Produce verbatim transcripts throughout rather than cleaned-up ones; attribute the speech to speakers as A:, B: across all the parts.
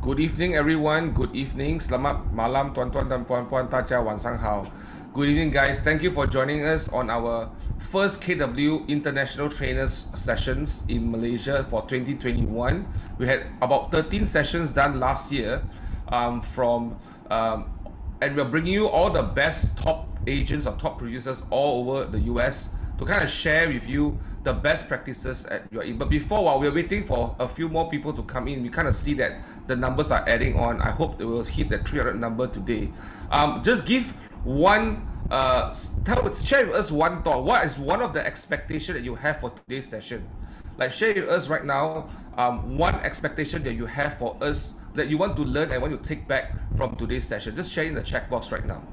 A: Good evening, everyone. Good evening. Selamat malam, tuan-tuan dan puan-puan. Daja wansang hao. Good evening, guys. Thank you for joining us on our first K W International Trainers sessions in Malaysia for twenty twenty-one. We had about thirteen sessions done last year um, from, um, and we're bringing you all the best top agents or top producers all over the U S to kind of share with you the best practices at your end. But before, while we're waiting for a few more people to come in, we kind of see that the numbers are adding on. I hope they will hit that three hundred number today. Um, just give one, uh, tell, share with us one thought. What is one of the expectation that you have for today's session? Like, share with us right now um, one expectation that you have for us that you want to learn and want to take back from today's session. Just share in the chat box right now.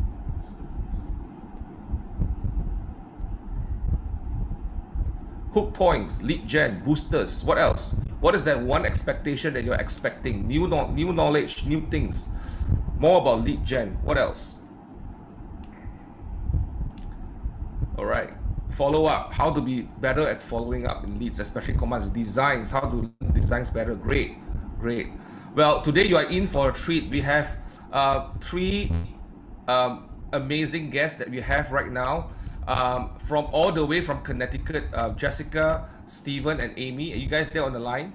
A: Hook points, lead gen, boosters. What else? What is that one expectation that you're expecting? New, no new knowledge, new things. More about lead gen. What else? All right. Follow up. How to be better at following up in leads, especially commands. Designs. How to designs better. Great. Great. Well, today you are in for a treat. We have uh, three um, amazing guests that we have right now. Um, from all the way from Connecticut, uh, Jessica, Stephen, and Amy. Are you guys there on the line?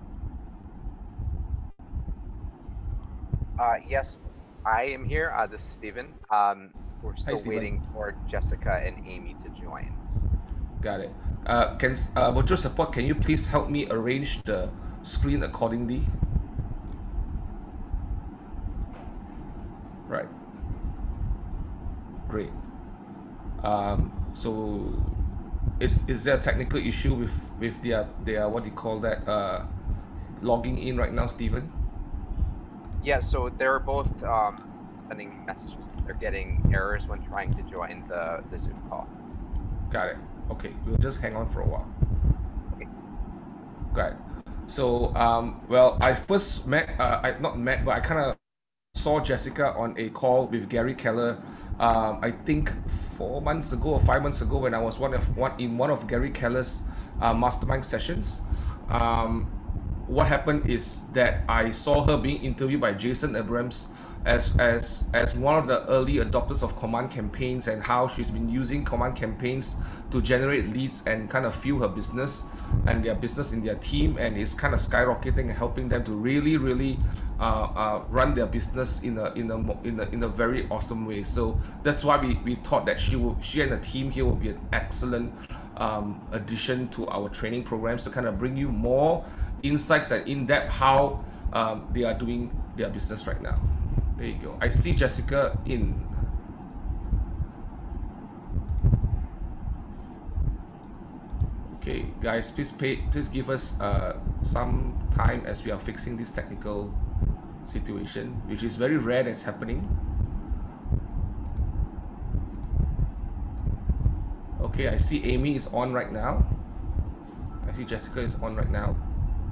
B: Uh, yes, I am here. Uh, this is Stephen. Um, we're still
A: Hi,
B: waiting for Jessica and Amy to join.
A: Got it. Uh, can uh, virtual support? Can you please help me arrange the screen accordingly? Right. Great. Um, so is is there a technical issue with with their their what do you call that uh, logging in right now, Stephen?
B: Yeah, so they're both um, sending messages. They're getting errors when trying to join the the Zoom call.
A: Got it. Okay, we'll just hang on for a while.
B: Okay.
A: Got it. So um, well, I first met uh, I not met, but I kind of saw Jessica on a call with Gary Keller. Um, I think four months ago or five months ago when I was one of one in one of Gary Keller's uh, mastermind sessions. Um, what happened is that I saw her being interviewed by Jason Abrams as as as one of the early adopters of command campaigns and how she's been using command campaigns to generate leads and kind of fuel her business and their business in their team, and is kind of skyrocketing and helping them to really really uh, uh, run their business in a in a in a in a very awesome way. So that's why we we thought that she will she and the team here will be an excellent um, addition to our training programs to kind of bring you more insights and in depth how um, they are doing their business right now. There you go. I see Jessica in. Okay, guys, please pay. Please give us uh, some time as we are fixing this technical situation, which is very rare that's happening. Okay, I see Amy is on right now. I see Jessica is on right now.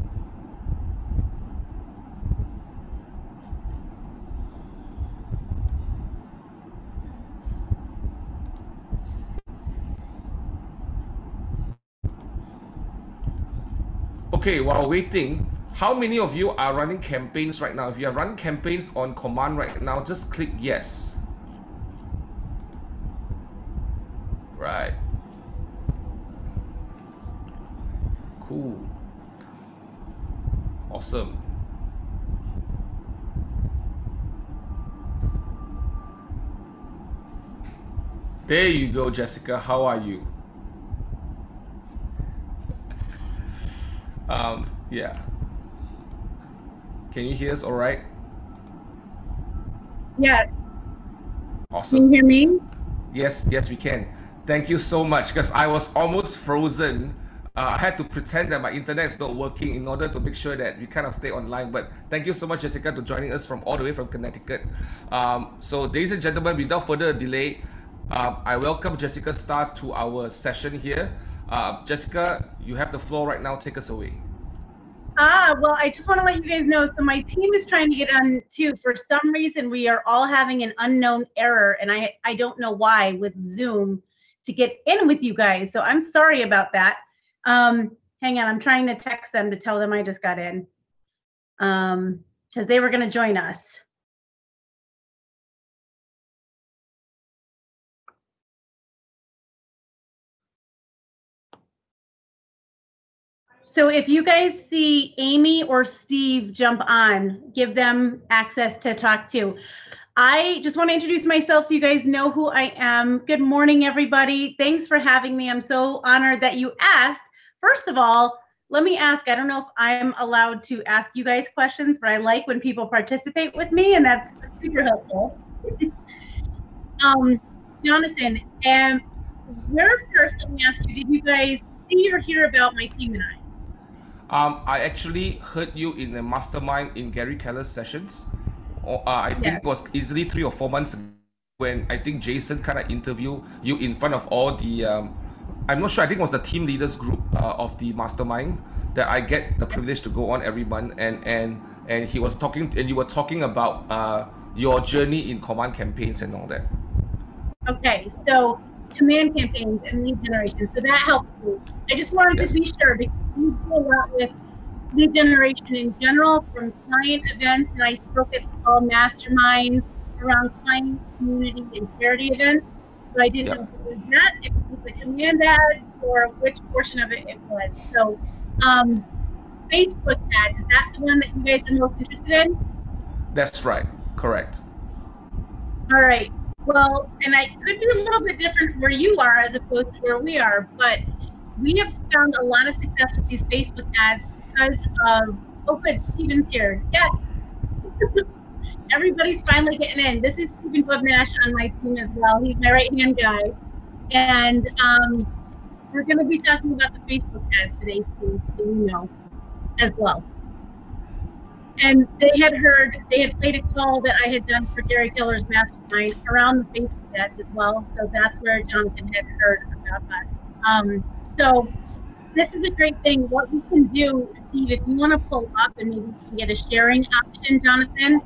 A: Okay, while waiting, how many of you are running campaigns right now? If you are running campaigns on command right now, just click yes. Right. Cool. Awesome. There you go, Jessica. How are you? Um, yeah. Can you hear us all right?
C: Yeah.
A: Awesome.
C: Can you hear me?
A: Yes, yes, we can. Thank you so much, because I was almost frozen. Uh, I had to pretend that my internet is not working in order to make sure that we kind of stay online. But thank you so much, Jessica, for joining us from all the way from Connecticut. Um, so, ladies and gentlemen, without further delay, um, I welcome Jessica Starr to our session here. Uh, Jessica, you have the floor right now. Take us away.
C: Ah, well, I just want to let you guys know, so my team is trying to get on too. For some reason, we are all having an unknown error, and I, I don't know why with Zoom to get in with you guys. So I'm sorry about that. Um, hang on, I'm trying to text them to tell them I just got in. Um, because they were going to join us. So if you guys see Amy or Steve jump on, give them access to talk to. I just want to introduce myself so you guys know who I am. Good morning, everybody. Thanks for having me. I'm so honored that you asked. First of all, let me ask, I don't know if I'm allowed to ask you guys questions, but I like when people participate with me, and that's super helpful. um, Jonathan, and where first, let me ask you, did you guys see or hear about my team and I?
A: Um, I actually heard you in the mastermind in Gary Keller's sessions. Uh, I think
C: Yes.
A: it was easily three or four months ago when I think Jason kind of interviewed you in front of all the, um, I'm not sure, I think it was the team leaders group uh, of the mastermind that I get the privilege to go on every month. And and and he was talking, and you were talking about uh, your journey in command campaigns and all that.
C: Okay, so command campaigns and lead generation. So that helps me. I just wanted
A: Yes.
C: to be sure because we do a lot with lead generation in general from client events, and I spoke at all masterminds around client, community, and charity events. So I didn't
A: Yep.
C: know if it was that, if it was the command ads, or which portion of it it was. So um, Facebook ads, is that the one that you guys are most interested in?
A: That's right. Correct.
C: All right. Well, and I could be a little bit different where you are as opposed to where we are, but we have found a lot of success with these Facebook ads because of, oh good, Steven's here. Yes. Everybody's finally getting in. This is Stephen Bubnash on my team as well. He's my right-hand guy. And um, we're going to be talking about the Facebook ads today, Steve, so you know, as well. And they had heard, they had played a call that I had done for Gary Keller's mastermind around the Facebook ads as well. So that's where Jonathan had heard about us. Um, so this is a great thing. What we can do, Steve, if you want to pull up and maybe we can get a sharing option, Jonathan,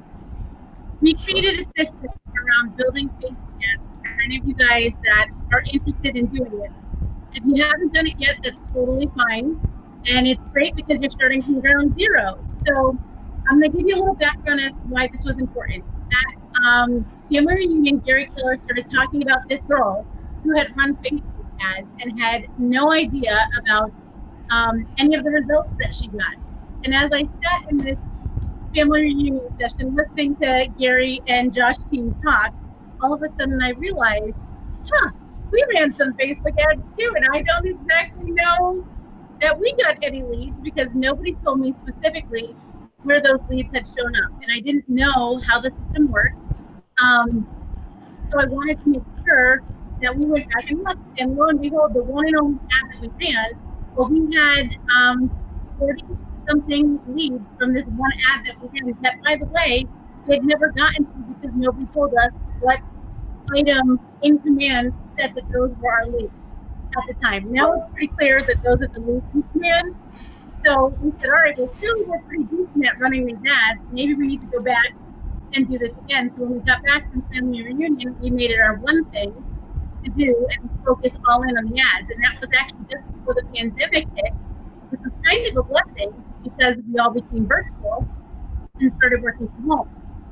C: we created a system around building Facebook ads for any of you guys that are interested in doing it. If you haven't done it yet, that's totally fine. And it's great because you're starting from ground zero. So I'm going to give you a little background as to why this was important. At um, Family Reunion, Gary Keller started talking about this girl who had run Facebook ads and had no idea about um, any of the results that she got. And as I sat in this Family Reunion session listening to Gary and Josh team talk, all of a sudden I realized, huh, we ran some Facebook ads too, and I don't exactly know that we got any leads because nobody told me specifically where those leads had shown up, and I didn't know how the system worked. Um, so I wanted to make sure that we went back and looked, and lo and behold, the one and only ad that we ran, well, we had um, forty something leads from this one ad that we ran that, by the way, we had never gotten to because nobody told us what item in command said that those were our leads at the time. Now it's pretty clear that those are the leads in command. So we said, all right, well, clearly we're pretty decent at running these ads. Maybe we need to go back and do this again. So when we got back from Family Reunion, we made it our one thing to do and focus all in on the ads. And that was actually just before the pandemic hit, which was kind of a blessing because we all became virtual and started working from home.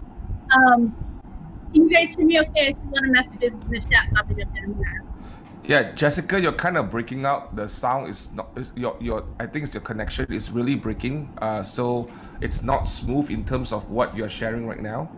C: Um, can you guys hear me okay? I see a lot of messages in the chat popping up in there.
A: Yeah, Jessica, you're kind of breaking out. The sound is not your your. I think it's your connection is really breaking. Uh, so it's not smooth in terms of what you're sharing right now.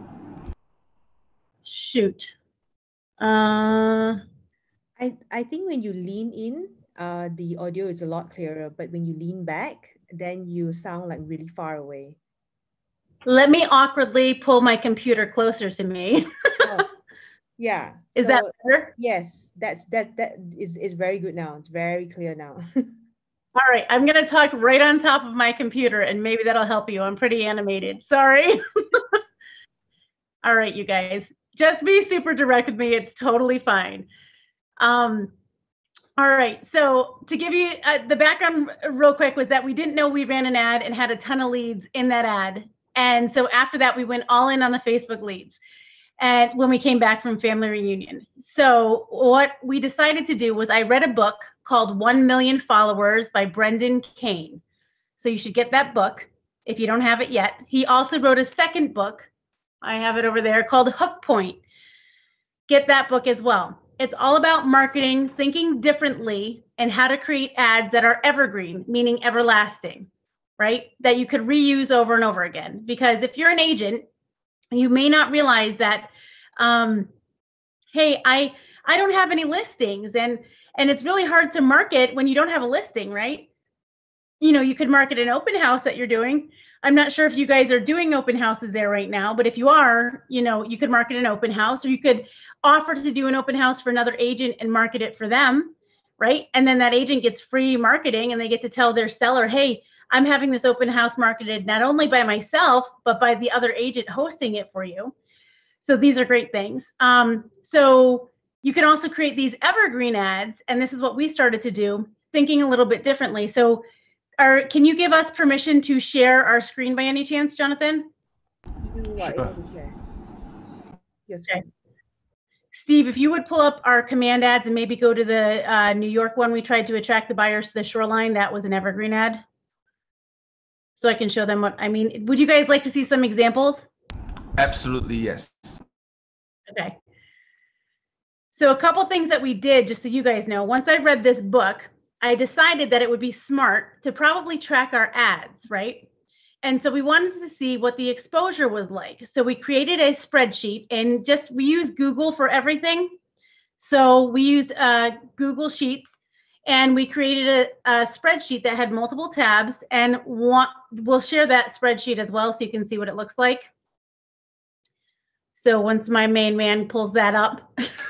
C: Shoot. Uh,
D: I I think when you lean in, uh, the audio is a lot clearer. But when you lean back, then you sound like really far away.
C: let me awkwardly pull my computer closer to me.
D: Oh, yeah.
C: Is
D: so,
C: that better?
D: Yes, that's that that is is very good now. It's very clear now.
C: All right, I'm gonna talk right on top of my computer and maybe that'll help you. I'm pretty animated, sorry. All right, you guys, just be super direct with me. It's totally fine. Um, all right, so to give you uh, the background real quick was that we didn't know we ran an ad and had a ton of leads in that ad. And so after that, we went all in on the Facebook leads. And when we came back from Family Reunion. So what we decided to do was I read a book called one million Followers by Brendan Kane. So you should get that book. if you don't have it yet. He also wrote a second book. I have it over there called Hook Point. Get that book as well. It's all about marketing, thinking differently, and how to create ads that are evergreen, meaning everlasting, right? That you could reuse over and over again. Because if you're an agent, you may not realize that, um, hey, I I don't have any listings, and and it's really hard to market when you don't have a listing, right? You know, you could market an open house that you're doing. I'm not sure if you guys are doing open houses there right now, but if you are, you know, you could market an open house, or you could offer to do an open house for another agent and market it for them, right? And then that agent gets free marketing, and they get to tell their seller, hey, I'm having this open house marketed not only by myself, but by the other agent hosting it for you. So these are great things. Um, so you can also create these evergreen ads, and this is what we started to do, thinking a little bit differently. So Are, can you give us permission to share our screen by any chance, Jonathan?
D: You are
A: Sure.
D: able to share. Yes.
C: Okay. Steve, if you would pull up our command ads and maybe go to the uh, New York one we tried to attract the buyers to the shoreline, that was an evergreen ad. So I can show them what I mean. Would you guys like to see some examples?
A: Absolutely, yes.
C: Okay. So a couple things that we did, just so you guys know, once I read this book, I decided that it would be smart to probably track our ads, right? And so we wanted to see what the exposure was like. So we created a spreadsheet, and just we use Google for everything. So we used uh, Google Sheets, and we created a, a spreadsheet that had multiple tabs, and want, we'll share that spreadsheet as well so you can see what it looks like. So once my main man pulls that up.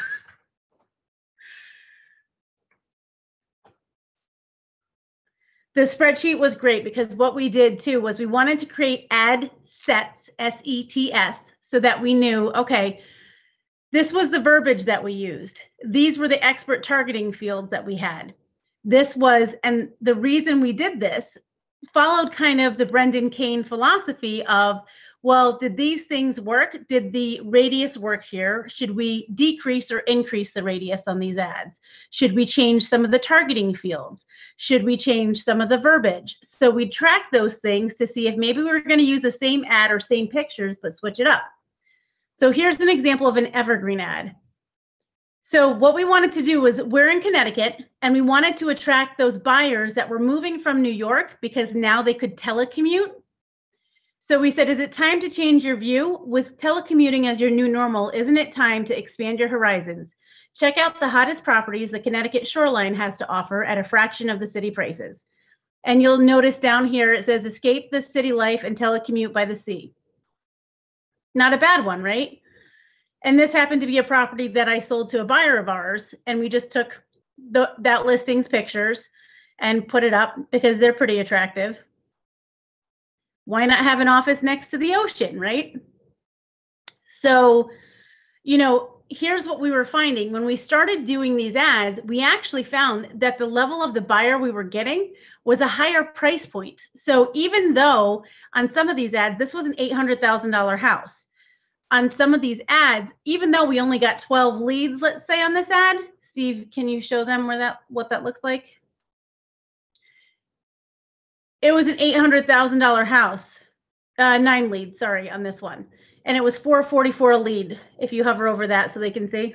C: The spreadsheet was great because what we did too was we wanted to create ad sets, S E T S, so that we knew, okay, this was the verbiage that we used. These were the expert targeting fields that we had. This was, and the reason we did this followed kind of the Brendan Kane philosophy of, well, did these things work? Did the radius work here? Should we decrease or increase the radius on these ads? Should we change some of the targeting fields? Should we change some of the verbiage? So we track those things to see if maybe we were going to use the same ad or same pictures, but switch it up. So here's an example of an evergreen ad. So what we wanted to do was, we're in Connecticut, and we wanted to attract those buyers that were moving from New York because now they could telecommute. So we said, is it time to change your view? With telecommuting as your new normal, isn't it time to expand your horizons? Check out the hottest properties the Connecticut shoreline has to offer at a fraction of the city prices. And you'll notice down here, it says, escape the city life and telecommute by the sea. Not a bad one, right? And this happened to be a property that I sold to a buyer of ours, and we just took the, that listing's pictures and put it up because they're pretty attractive. Why not have an office next to the ocean, right? So, you know, here's what we were finding. When we started doing these ads, we actually found that the level of the buyer we were getting was a higher price point. So even though on some of these ads, this was an eight hundred thousand dollar house, on some of these ads, even though we only got twelve leads, let's say on this ad, Steve, can you show them where that, what that looks like? It was an eight hundred thousand dollar house, uh, nine leads, sorry, on this one. And it was four forty-four a lead, if you hover over that so they can see.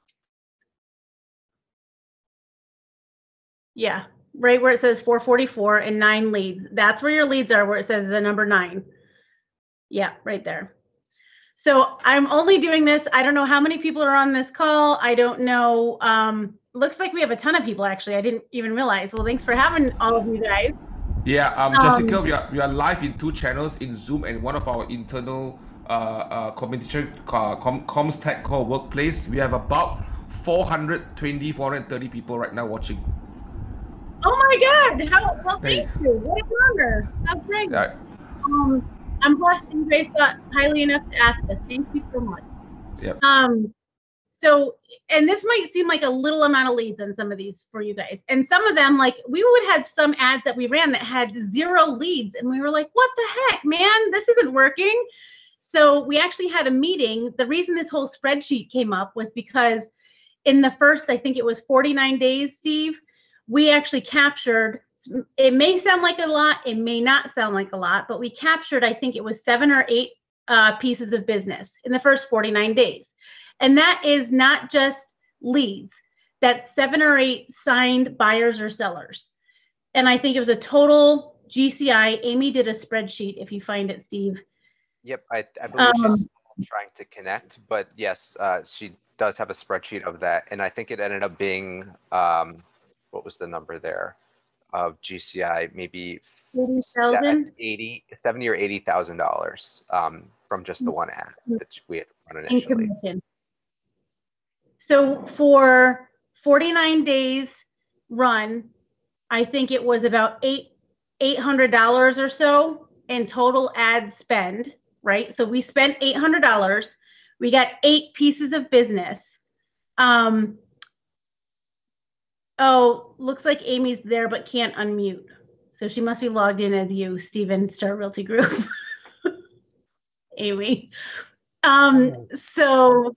C: Yeah, right where it says four forty-four and nine leads. That's where your leads are, where it says the number nine. Yeah, right there. So I'm only doing this. I don't know how many people are on this call. I don't know. Um, looks like we have a ton of people, actually. I didn't even realize. Well, thanks for having all of you guys.
A: Yeah, um, Jessica, um, we are we are live in two channels in Zoom and one of our internal uh, uh communication uh, com comms tech called Workplace. We have about four hundred twenty, four hundred thirty people right now watching.
C: Oh my God! How well? Thank hey. you. What a honor. That's great. Yeah. Um, I'm blessed and Grace thought highly enough to ask us. Thank you so much.
A: Yep.
C: Um, so, and this might seem like a little amount of leads on some of these for you guys. And some of them, like we would have some ads that we ran that had zero leads. And we were like, what the heck, man, this isn't working. So we actually had a meeting. The reason this whole spreadsheet came up was because in the first, I think it was forty-nine days, Steve, we actually captured it may sound like a lot, it may not sound like a lot, but we captured, I think it was seven or eight uh, pieces of business in the first forty-nine days. And that is not just leads. That's seven or eight signed buyers or sellers. And I think it was a total G C I. Amy did a spreadsheet, if you find it, Steve.
B: Yep, I, I believe
C: Um,
B: she's still trying to connect, but yes, uh, she does have a spreadsheet of that. And I think it ended up being, um, what was the number there of G C I? Maybe
C: eighty thousand?
B: eighty, seventy or eighty thousand dollars um, from just the one ad that we had run
C: in
B: initially.
C: commission. So for forty-nine days run, I think it was about eight eight hundred dollars or so in total ad spend, right? So we spent eight hundred dollars. We got eight pieces of business. Um, oh, looks like Amy's there but can't unmute. So she must be logged in as you, Stephen, Starr Realty Group. Amy. Um, so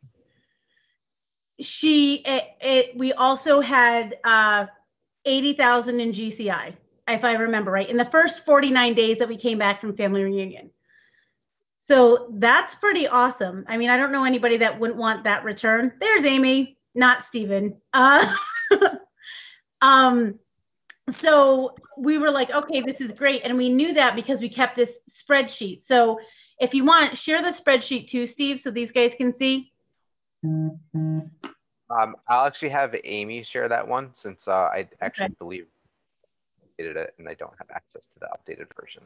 C: she, it, it, we also had uh, eighty thousand in G C I, if I remember right, in the first forty-nine days that we came back from family reunion. So that's pretty awesome. I mean, I don't know anybody that wouldn't want that return. There's Amy, not Stephen. Uh, um, so we were like, okay, this is great. And we knew that because we kept this spreadsheet. So if you want, share the spreadsheet too, Steve, so these guys can see.
B: Um, I'll actually have Amy share that one since uh, I actually
C: Okay.
B: believe I did it and I don't have access to the updated version.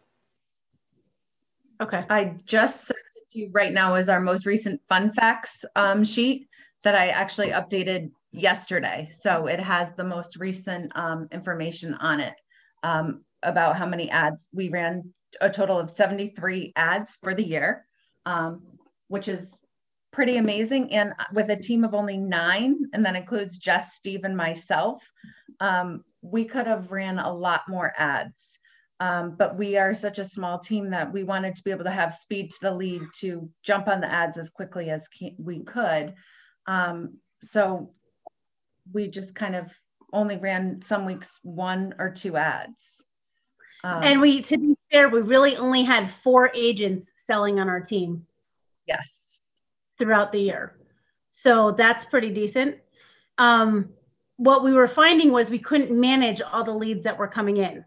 C: Okay.
E: I just sent it to you right now as our most recent fun facts um, sheet that I actually updated yesterday. So it has the most recent um, information on it um, about how many ads we ran. A total of seventy-three ads for the year, um, which is pretty amazing. And with a team of only nine, and that includes Jess, Steve, and myself, um, we could have ran a lot more ads. Um, but we are such a small team that we wanted to be able to have speed to the lead to jump on the ads as quickly as we could. Um, so we just kind of only ran some weeks one or two ads. Um,
C: And we, to be fair, we really only had four agents selling on our team.
E: Yes.
C: Throughout the year. So that's pretty decent. Um, what we were finding was we couldn't manage all the leads that were coming in.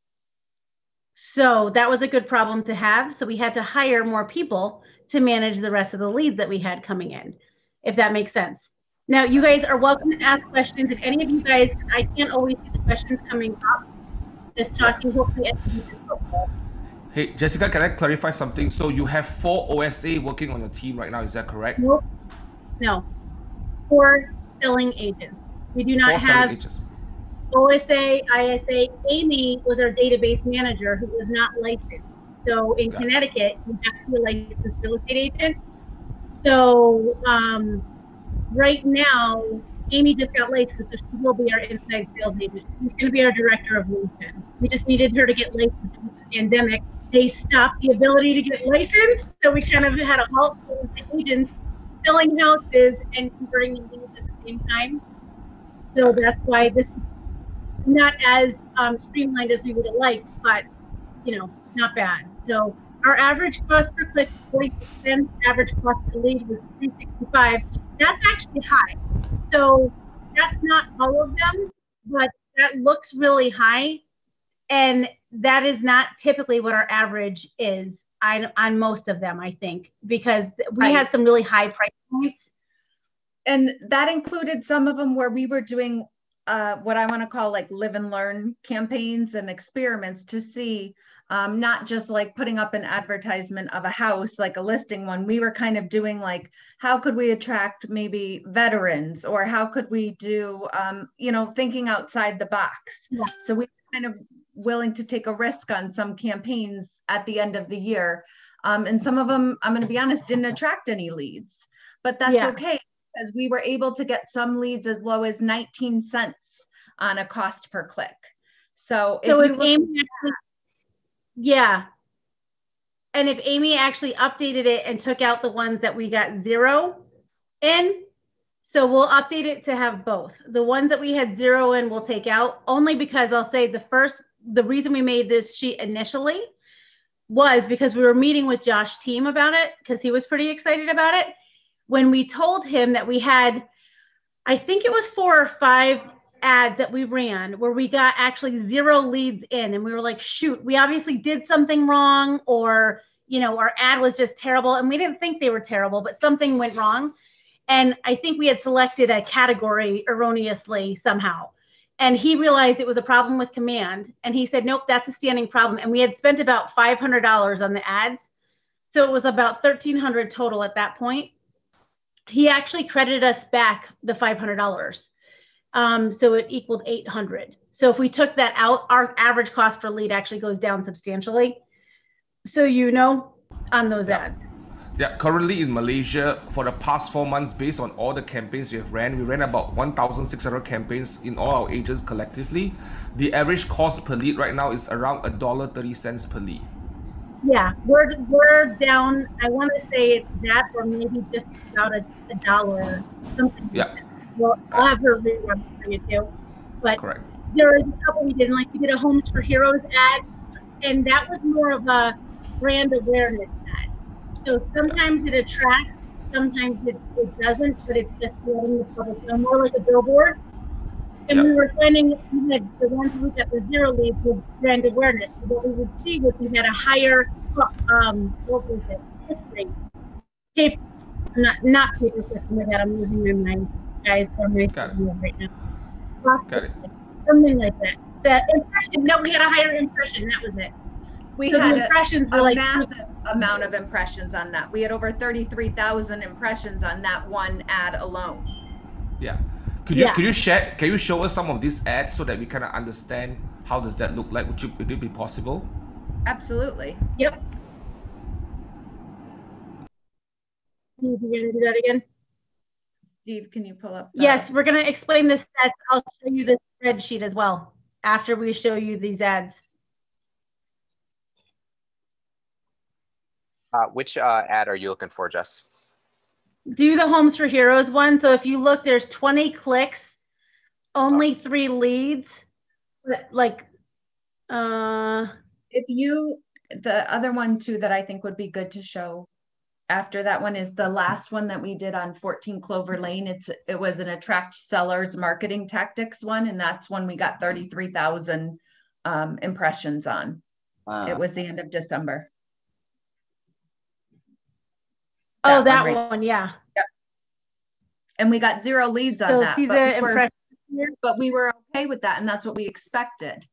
C: So that was a good problem to have. So we had to hire more people to manage the rest of the leads that we had coming in, if that makes sense. Now, you guys are welcome to ask questions. If any of you guys, I can't always see the questions coming up. Just talking, hopefully.
A: Hey, Jessica, can I clarify something? So you have four O S A working on your team right now, is that correct?
C: Nope. No. Four selling agents. We do not
A: Four selling
C: have
A: agents.
C: O S A, I S A. Amy was our database manager who was not licensed. So in
A: Got it.
C: Connecticut, you have to be a licensed real estate agent. So um, right now, Amy just got licensed, so she will be our inside sales agent. She's going to be our director of lead gen. We just needed her to get licensed with the pandemic. They stopped the ability to get licensed, so we kind of had a halt with the agents selling houses and converting the leads at the same time. So that's why this is not as um, streamlined as we would have liked, but you know, not bad. So our average cost per click, forty-six cents. Average cost per lead was three sixty-five. That's actually high. So that's not all of them, but that looks really high. And that is not typically what our average is on, on most of them, I think, because we
E: Right.
C: had some really high price points.
E: And that included some of them where we were doing uh, what I want to call like live and learn campaigns and experiments to see, um, not just like putting up an advertisement of a house, like a listing one. We were kind of doing like, how could we attract maybe veterans, or how could we do, um, you know, thinking outside the box.
C: Yeah.
E: So we were kind of willing to take a risk on some campaigns at the end of the year. Um, and some of them, I'm going to be honest, didn't attract any leads, but that's
C: Yeah.
E: okay, because we were able to get some leads as low as nineteen cents on a cost per click. So if
C: So
E: you
C: if
E: look,
C: Amy actually, yeah. And if Amy actually updated it and took out the ones that we got zero in, So we'll update it to have both. The ones that we had zero in, we'll take out, only because I'll say the first, the reason we made this sheet initially was because we were meeting with Josh Team about it, because he was pretty excited about it. When we told him that we had, I think it was four or five ads that we ran where we got actually zero leads in, and we were like, shoot, we obviously did something wrong, or, you know, our ad was just terrible, and we didn't think they were terrible, but something went wrong. And I think we had selected a category erroneously somehow. And he realized it was a problem with command. And he said, nope, that's a standing problem. And we had spent about five hundred dollars on the ads. So it was about thirteen hundred dollars total at that point. He actually credited us back the five hundred dollars. Um, so it equaled eight hundred dollars. So if we took that out, our average cost per lead actually goes down substantially. So, you know, on those
A: Yeah.
C: ads.
A: Yeah, currently in Malaysia, for the past four months, based on all the campaigns we have ran, we ran about one thousand six hundred campaigns in all our agents collectively. The average cost per lead right now is around one dollar thirty per lead.
C: Yeah, we're we're down. I want to say it's that, or maybe just about a, a dollar, something.
A: Yeah.
C: Like that. Well, I'll have her rerun for you too. But
A: Correct.
C: there was a couple we did, like we did a Homes for Heroes ad, and that was more of a brand awareness ad. So sometimes it attracts, sometimes it, it doesn't, but it's just letting the public know, more like a billboard. And
A: Yep.
C: we were finding we had the ones we got the zero leads with brand awareness. So what we would see was we had a higher, um, what was it? Click rate. Paper, not not paper click. Oh my God, I'm losing my mind, guys. I'm
A: Got it.
C: right now.
A: Got it.
C: Something like that. The impression. No, we had a higher impression. That was it.
E: We
C: So the
E: had a,
C: impressions were
E: a
C: like
E: massive amount of impressions on that. We had over thirty-three thousand impressions on that one ad alone.
A: Yeah. Could you
C: Yeah.
A: could you share? Can you show us some of these ads so that we kind of understand how does that look like? Would you would it be possible?
E: Absolutely.
C: Yep. You gonna do that again?
E: Steve, can you pull up? the-
C: Yes, we're gonna explain this. Stats. I'll show you the spreadsheet as well after we show you these ads.
B: Uh, which uh, ad are you looking for, Jess?
C: Do the Homes for Heroes one. So if you look, there's twenty clicks, only three leads. Like, uh,
E: If you, the other one too that I think would be good to show after that one is the last one that we did on fourteen Clover Lane. It's it was an attract sellers marketing tactics one, and that's when we got thirty-three thousand um, impressions on.
B: Uh,
E: It was the end of December.
C: oh,
E: That
C: that
E: one
C: one,
E: right-
C: yeah.
E: And we got zero leads on
C: So
E: that.
C: see
E: but
C: the
E: we were-
C: impression here?
E: but we were okay with that, and that's what we expected.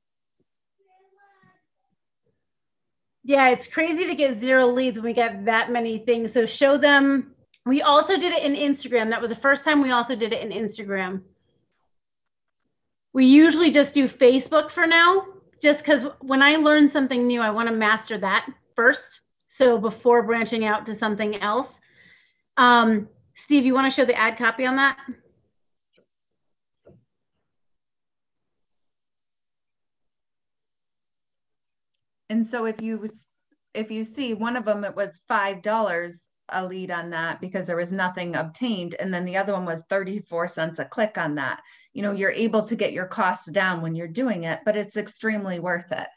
C: Yeah, it's crazy to get zero leads when we get that many things. So show them. We also did it in Instagram. That was the first time we also did it in Instagram. We usually just do Facebook for now, just because when I learn something new, I want to master that first. So before branching out to something else. Um, Steve, you want to show the ad copy on that?
E: And so if you if you see one of them, it was five dollars a lead on that because there was nothing obtained, and then the other one was thirty-four cents a click on that. You know, you're able to get your costs down when you're doing it, but it's extremely worth it.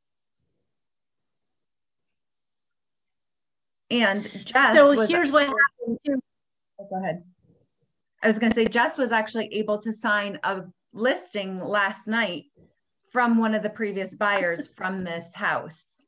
E: And Jess,
C: So
E: was,
C: here's what happened too.
E: oh, go ahead. I was going to say Jess was actually able to sign a listing last night from one of the previous buyers from this house.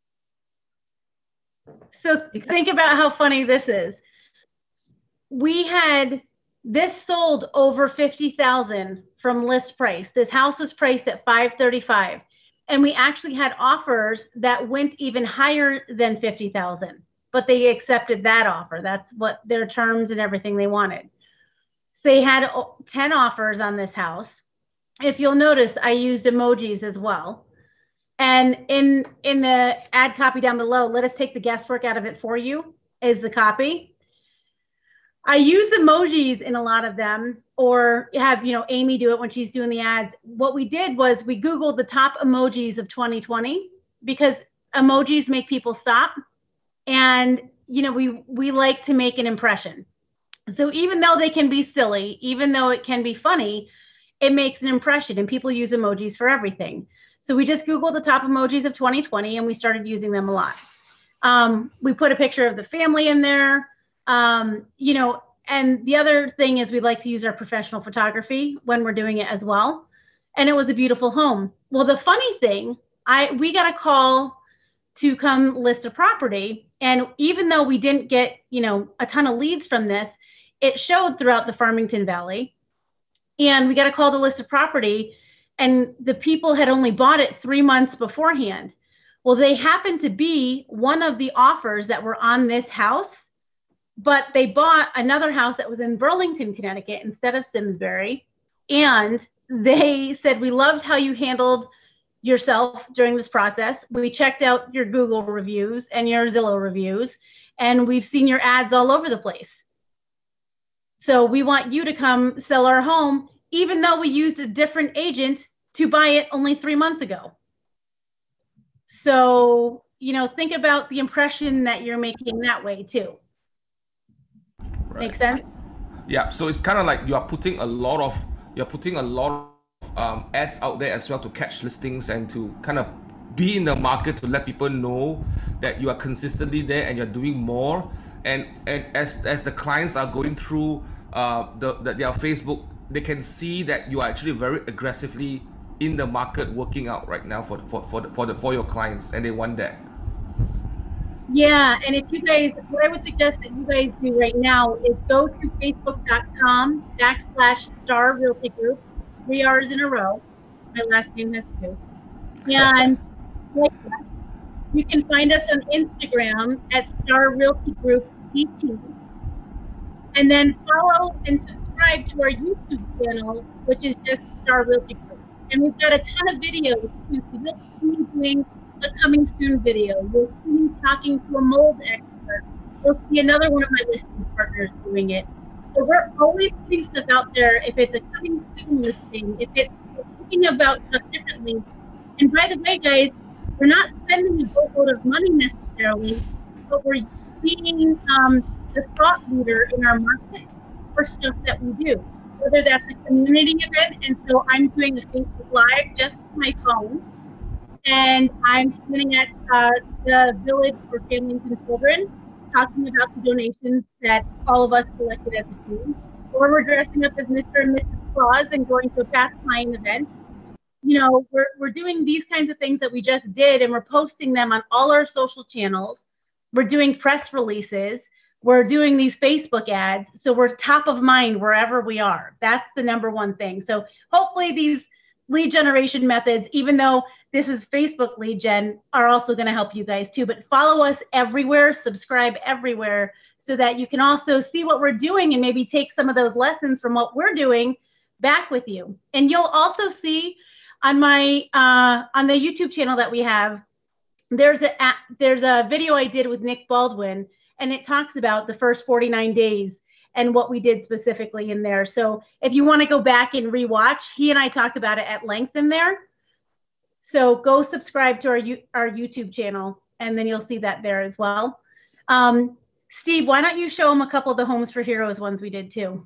C: So think about how funny this is. We had this sold over fifty thousand from list price. This house was priced at five thirty-five, and we actually had offers that went even higher than fifty thousand, but they accepted that offer. That's what their terms and everything they wanted. So they had ten offers on this house. If you'll notice, I used emojis as well. And in, in the ad copy down below, let us take the guesswork out of it for you, is the copy. I use emojis in a lot of them, or have, you know, Amy do it when she's doing the ads. What we did was we Googled the top emojis of twenty twenty because emojis make people stop. And, you know, we, we like to make an impression. So even though they can be silly, even though it can be funny, it makes an impression, and people use emojis for everything. So we just Googled the top emojis of twenty twenty and we started using them a lot. Um, we put a picture of the family in there, um, you know, and the other thing is we like to use our professional photography when we're doing it as well. And it was a beautiful home. Well, the funny thing, I we got a call to come list a property. And even though we didn't get, you know, a ton of leads from this, it showed throughout the Farmington Valley. And we got a call to list a property, and the people had only bought it three months beforehand. Well, they happened to be one of the offers that were on this house, but they bought another house that was in Burlington, Connecticut instead of Simsbury. And they said, we loved how you handled yourself during this process. We checked out your Google reviews and your Zillow reviews, and we've seen your ads all over the place. So we want you to come sell our home, even though we used a different agent to buy it only three months ago. So, you know, think about the impression that you're making that way too. Right. Make sense?
A: Yeah. So it's kind of like you are putting a lot of, you're putting a lot of um, ads out there as well to catch listings and to kind of be in the market to let people know that you are consistently there and you're doing more. And and as as the clients are going through uh, the, the their Facebook, they can see that you are actually very aggressively in the market working out right now for for for the, for the for your clients, and they want that.
C: Yeah, and if you guys, what I would suggest that you guys do right now is go to facebook.com backslash Starr Realty Group, three R's in a row. My last name has two. And like us, you can find us on Instagram at Starr Realty Group D T. And then follow and subscribe to our YouTube channel, which is just Starr Realty Group. And we've got a ton of videos too. So you'll see me doing a coming soon video. You'll see me talking to a mold expert. You'll see another one of my listing partners doing it. So we're always putting stuff out there. If it's a coming soon listing, if it's thinking about stuff differently. And by the way, guys, we're not spending a boatload of money necessarily, but we're being um, the thought leader in our market for stuff that we do. Whether that's a community event, and so I'm doing a Facebook Live just with my phone, and I'm standing at uh, the Village for Families and Children, talking about the donations that all of us collected as a team, or we're dressing up as Mister and Missus Claus and going to a past client event. You know, we're, we're doing these kinds of things that we just did, and we're posting them on all our social channels. We're doing press releases. We're doing these Facebook ads. So we're top of mind wherever we are. That's the number one thing. So hopefully these lead generation methods, even though this is Facebook lead gen, are also going to help you guys too. But follow us everywhere, subscribe everywhere, so that you can also see what we're doing and maybe take some of those lessons from what we're doing back with you. And you'll also see on my uh, on the YouTube channel that we have, there's a there's a video I did with Nick Baldwin, and it talks about the first forty-nine days and what we did specifically in there. So if you want to go back and rewatch, he and I talk about it at length in there. So go subscribe to our our YouTube channel, and then you'll see that there as well. Um, Steve, why don't you show them a couple of the Homes for Heroes ones we did too?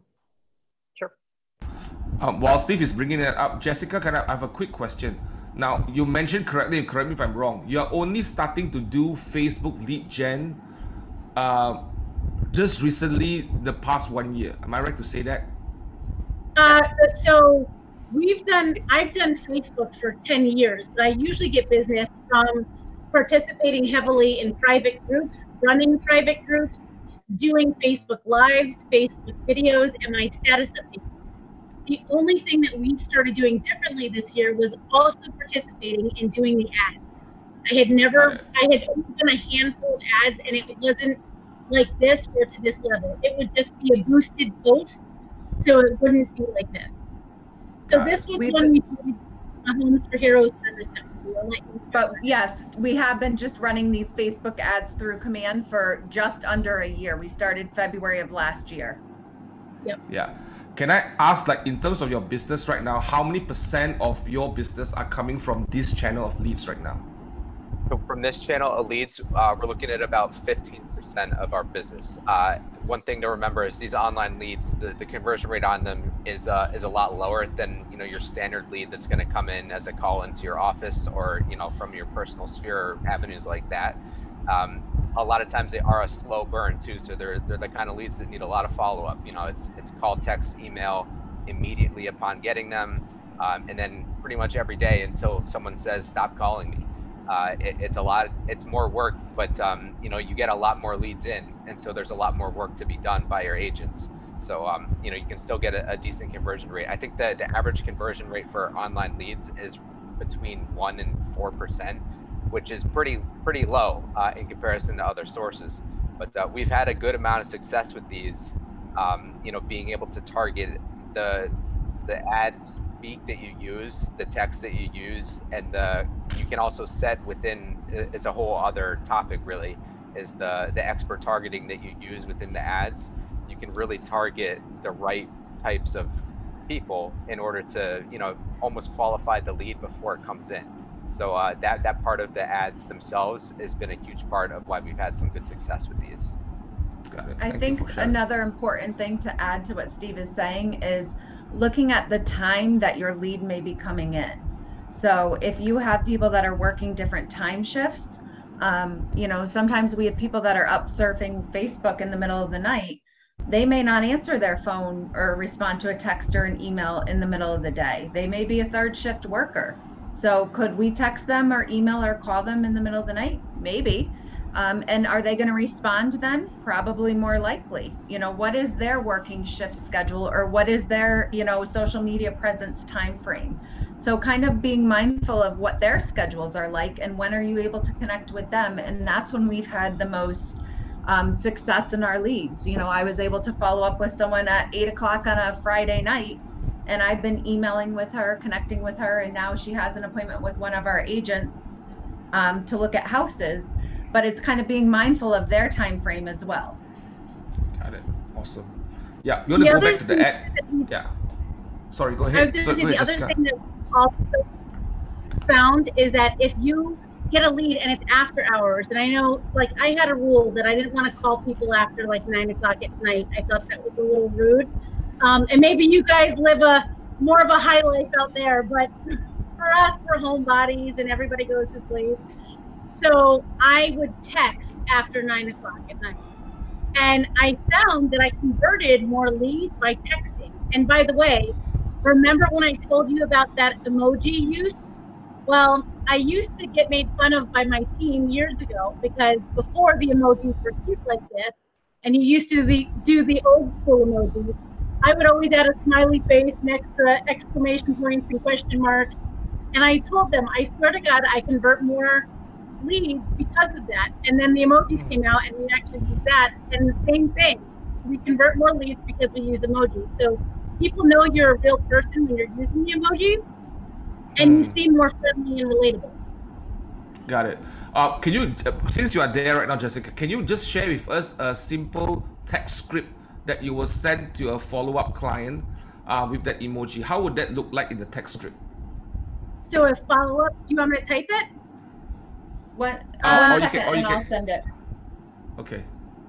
A: Um, while Steve is bringing that up, Jessica, can I have a quick question? Now, you mentioned correctly, and correct me if I'm wrong, you're only starting to do Facebook lead gen uh, just recently, the past one year. Am I right to say that?
C: Uh, so we've done, I've done Facebook for ten years, but I usually get business from participating heavily in private groups, running private groups, doing Facebook Lives, Facebook videos, and my status updates. The only thing that we started doing differently this year was also participating in doing the ads. I had never, I had only done a handful of ads, and it wasn't like this or to this level. It would just be a boosted post, so it wouldn't be like this. So this was when we did a Homes for Heroes service.
E: But yes, we have been just running these Facebook ads through Command for just under a year. We started February of last year.
C: Yep.
A: Yeah. Can I ask, like, in terms of your business right now, how many percent of your business are coming from this channel of leads right now?
B: So from this channel of leads, uh, we're looking at about fifteen percent of our business. Uh, one thing to remember is these online leads, the, the conversion rate on them is uh, is a lot lower than, you know, your standard lead that's going to come in as a call into your office or, you know, from your personal sphere or avenues like that. Um, a lot of times they are a slow burn too, so they're they're the kind of leads that need a lot of follow up. You know, it's it's call, text, email immediately upon getting them, um, and then pretty much every day until someone says stop calling me. Uh, it, it's a lot, it's more work, but um, you know, you get a lot more leads in, and so there's a lot more work to be done by your agents. So um, you know, you can still get a, a decent conversion rate. I think that the average conversion rate for online leads is between one and four percent, which is pretty pretty low uh, in comparison to other sources. But uh, we've had a good amount of success with these. Um, you know, being able to target the the ad speak that you use, the text that you use, and the you can also set within, it's a whole other topic really, is the the expert targeting that you use within the ads. You can really target the right types of people in order to, you know, almost qualify the lead before it comes in. So uh, that that part of the ads themselves has been a huge part of why we've had some good success with these.
A: Got it.
E: I
A: Thank
E: think
A: you for sharing.
E: another important thing to add to what Steve is saying is looking at the time that your lead may be coming in. So if you have people that are working different time shifts, um, you know, sometimes we have people that are up surfing Facebook in the middle of the night. They may not answer their phone or respond to a text or an email in the middle of the day. They may be a third shift worker. So could we text them or email or call them in the middle of the night? Maybe. Um, and are they going to respond then? Probably more likely. You know, what is their working shift schedule, or what is their, you know, social media presence time frame? So kind of being mindful of what their schedules are like and when are you able to connect with them. And that's when we've had the most um, success in our leads. You know, I was able to follow up with someone at eight o'clock on a Friday night, and I've been emailing with her, connecting with her, and now she has an appointment with one of our agents um, to look at houses. But it's kind of being mindful of their time frame as well.
A: Got it. Awesome. Yeah, you want to
C: The
A: go
C: other
A: back to the
C: thing
A: ad?
C: that-
A: Yeah. Sorry, go
C: I
A: ahead.
C: was going
A: So-
C: to say
A: go
C: the
A: ahead,
C: other
A: Jessica.
C: thing that also found is that if you get a lead and it's after hours, and I know, like, I had a rule that I didn't want to call people after like nine o'clock at night. I thought that was a little rude. Um, and maybe you guys live a more of a high life out there, but for us, we're homebodies and everybody goes to sleep. So I would text after nine o'clock at night. And I found that I converted more leads by texting. And by the way, remember when I told you about that emoji use? Well, I used to get made fun of by my team years ago because before the emojis were cute like this, and you used to the, do the old school emojis, I would always add a smiley face next to exclamation points and question marks. And I told them, I swear to God, I convert more leads because of that. And then the emojis came out and we actually use that. And the same thing, we convert more leads because we use emojis. So people know you're a real person when you're using the emojis, and
A: Hmm.
C: you seem more friendly and relatable.
A: Got it. Uh, can you, uh, since you are there right now, Jessica, can you just share with us a simple text script that you will send to a follow-up client uh, with that emoji? How would that look like in the text script?
C: So a follow-up, do you want me to type it?
E: What,
C: Uh,
E: one
A: or you
E: second,
A: can- or you
E: and I'll
A: can-
E: send it.
A: Okay.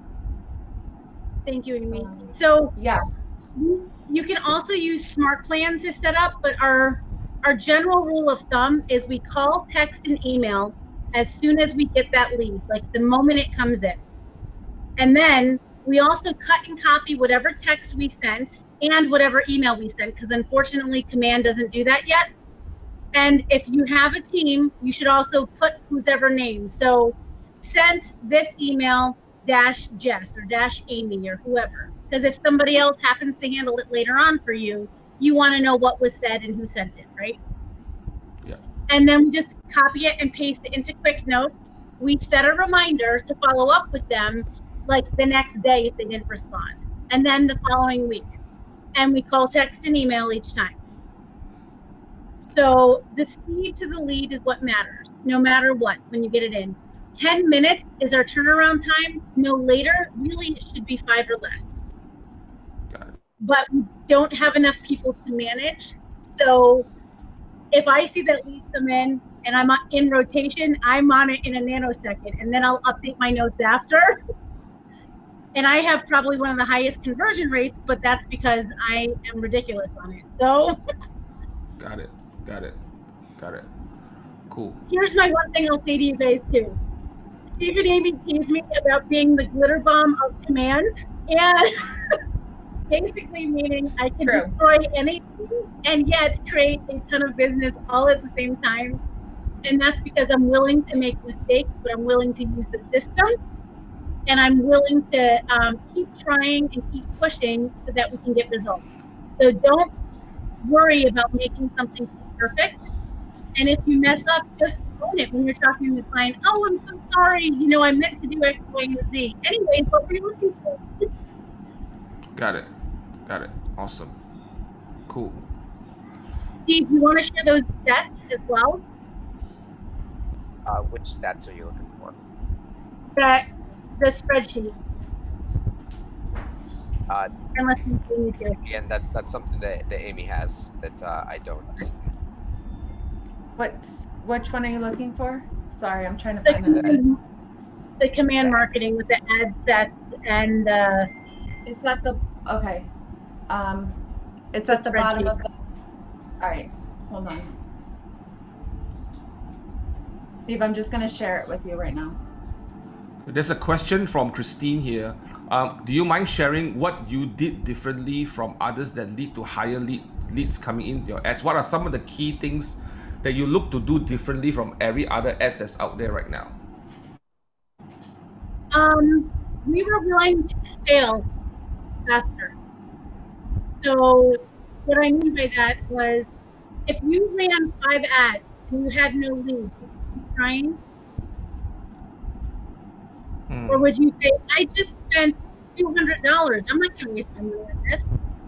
C: Thank you, Amy.
E: Um,
C: So
E: Yeah.
C: you you can also use smart plans to set up, but our our general rule of thumb is we call, text, and email as soon as we get that lead, like the moment it comes in. And then we also cut and copy whatever text we sent and whatever email we sent, because unfortunately Command doesn't do that yet. And if you have a team, you should also put whoever name. So sent this email dash Jess or dash Amy or whoever. Because if somebody else happens to handle it later on for you, you want to know what was said and who sent it, right?
A: Yeah.
C: And then we just copy it and paste it into Quick Notes. We set a reminder to follow up with them like the next day if they didn't respond. And then the following week. And we call, text, and email each time. So the speed to the lead is what matters, no matter what, when you get it in. ten minutes is our turnaround time. No later, really it should be five or less.
A: Got it.
C: But we don't have enough people to manage. So if I see that lead come in and I'm in rotation, I'm on it in a nanosecond, and then I'll update my notes after. And I have probably one of the highest conversion rates, but that's because I am ridiculous on it. So
A: Got it. Got it. Got it. Cool.
C: here's my one thing I'll say to you guys too. Steve and Amy teased me about being the glitter bomb of command, and basically meaning I can
E: True.
C: destroy anything and yet create a ton of business all at the same time. And that's because I'm willing to make mistakes, but I'm willing to use the system, and I'm willing to um, keep trying and keep pushing so that we can get results. So don't worry about making something perfect. And if you mess up, just own it when you're talking to the client. Oh, I'm so sorry. You know, I meant to do X, Y, and Z. Anyways, what were you looking for?
A: Got it. Got it. Awesome. Cool.
C: Steve, you want to share those stats as well?
B: Uh, which stats are you looking for?
C: That the spreadsheet.
B: Uh,
C: Unless you need to.
B: again, that's that's something that, that Amy has that uh, I don't.
E: What's, which one are you looking for? Sorry, I'm trying to
C: The
E: find it.
C: command, the command marketing with the ad sets and uh,
E: It's at the, okay. Um, it's
C: The
E: at the bottom
C: spreadsheet.
E: of the, all right, hold on. Steve, I'm just gonna share it with you right now.
A: There's a question from Christine here. Um, do you mind sharing what you did differently from others that lead to higher lead, leads coming in your ads? What are some of the key things that you look to do differently from every other ads that's out there right now?
C: um, we were willing to fail faster. So what I mean by that was if you ran five ads and you had no leads, would you keep trying?
A: Hmm.
C: Or would you say, I just spent two hundred dollars, I'm not gonna waste my money on this?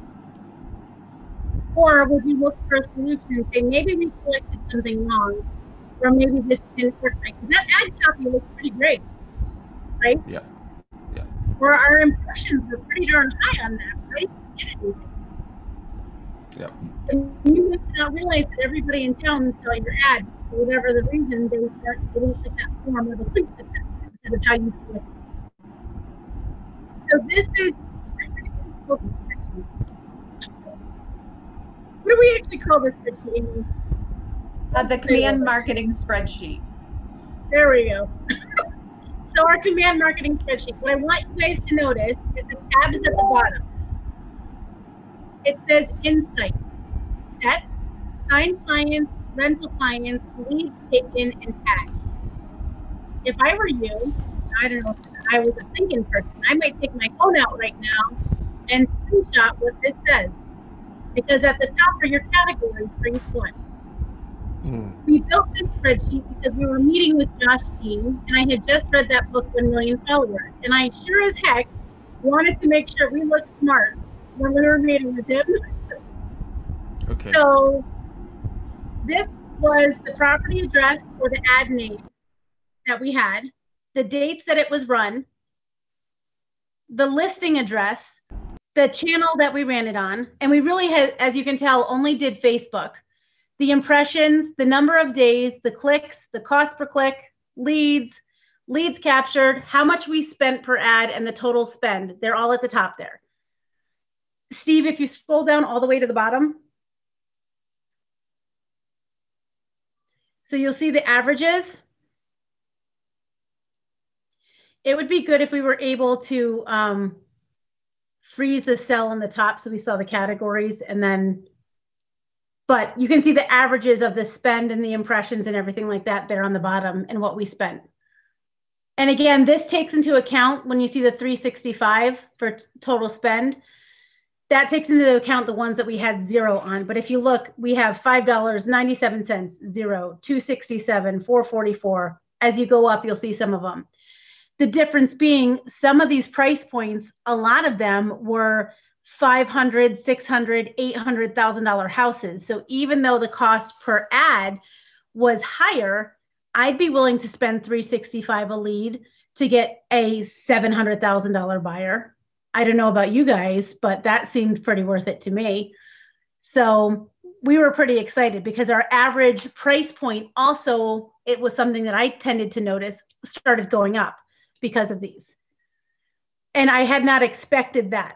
C: Or would you look for a solution and say, maybe we selected something wrong, or maybe this didn't work right? Because that ad copy looks pretty great, right?
A: Yeah. Yeah.
C: Or our impressions were pretty darn high on that, right?
A: Yeah.
C: And you may not realize that everybody in town saw your ad for whatever the reason they start they didn't click that form or they clicked that because of how you select. So this is what do we actually call this spreadsheet, Amy?
E: Uh, the command marketing spreadsheet.
C: There we go. So our command marketing spreadsheet, what I want you guys to notice is the tabs at the bottom. It says insight, set, signed clients, rental clients, leads taken, and tags. If I were you, I don't know, if I was a thinking person, I might take my phone out right now and screenshot what this says. Because at the top are your categories for each one.
A: Hmm.
C: We built this spreadsheet because we were meeting with Josh Dean, and I had just read that book, One Million Followers. And I sure as heck wanted to make sure we looked smart when we were meeting with him.
A: Okay.
C: So this was the property address or the ad name that we had, the dates that it was run, the listing address, the channel that we ran it on, and we really had, as you can tell, only did Facebook. The impressions, the number of days, the clicks, the cost per click, leads, leads captured, how much we spent per ad, and the total spend. They're all at the top there. Steve, if you scroll down all the way to the bottom, so you'll see the averages. It would be good if we were able to um, freeze the cell on the top so we saw the categories, and then, but you can see the averages of the spend and the impressions and everything like that there on the bottom and what we spent. And again, this takes into account when you see the three sixty-five for total spend, that takes into account the ones that we had zero on. But if you look, we have five dollars and ninety-seven cents, zero, two sixty-seven, four forty-four. As you go up, you'll see some of them. The difference being some of these price points, a lot of them were five hundred, six hundred, eight hundred thousand dollar houses. So even though the cost per ad was higher, I'd be willing to spend three sixty-five a lead to get a seven hundred thousand dollar buyer. I don't know about you guys, but that seemed pretty worth it to me. So we were pretty excited because our average price point also, it was something that I tended to notice, started going up because of these. And I had not expected that.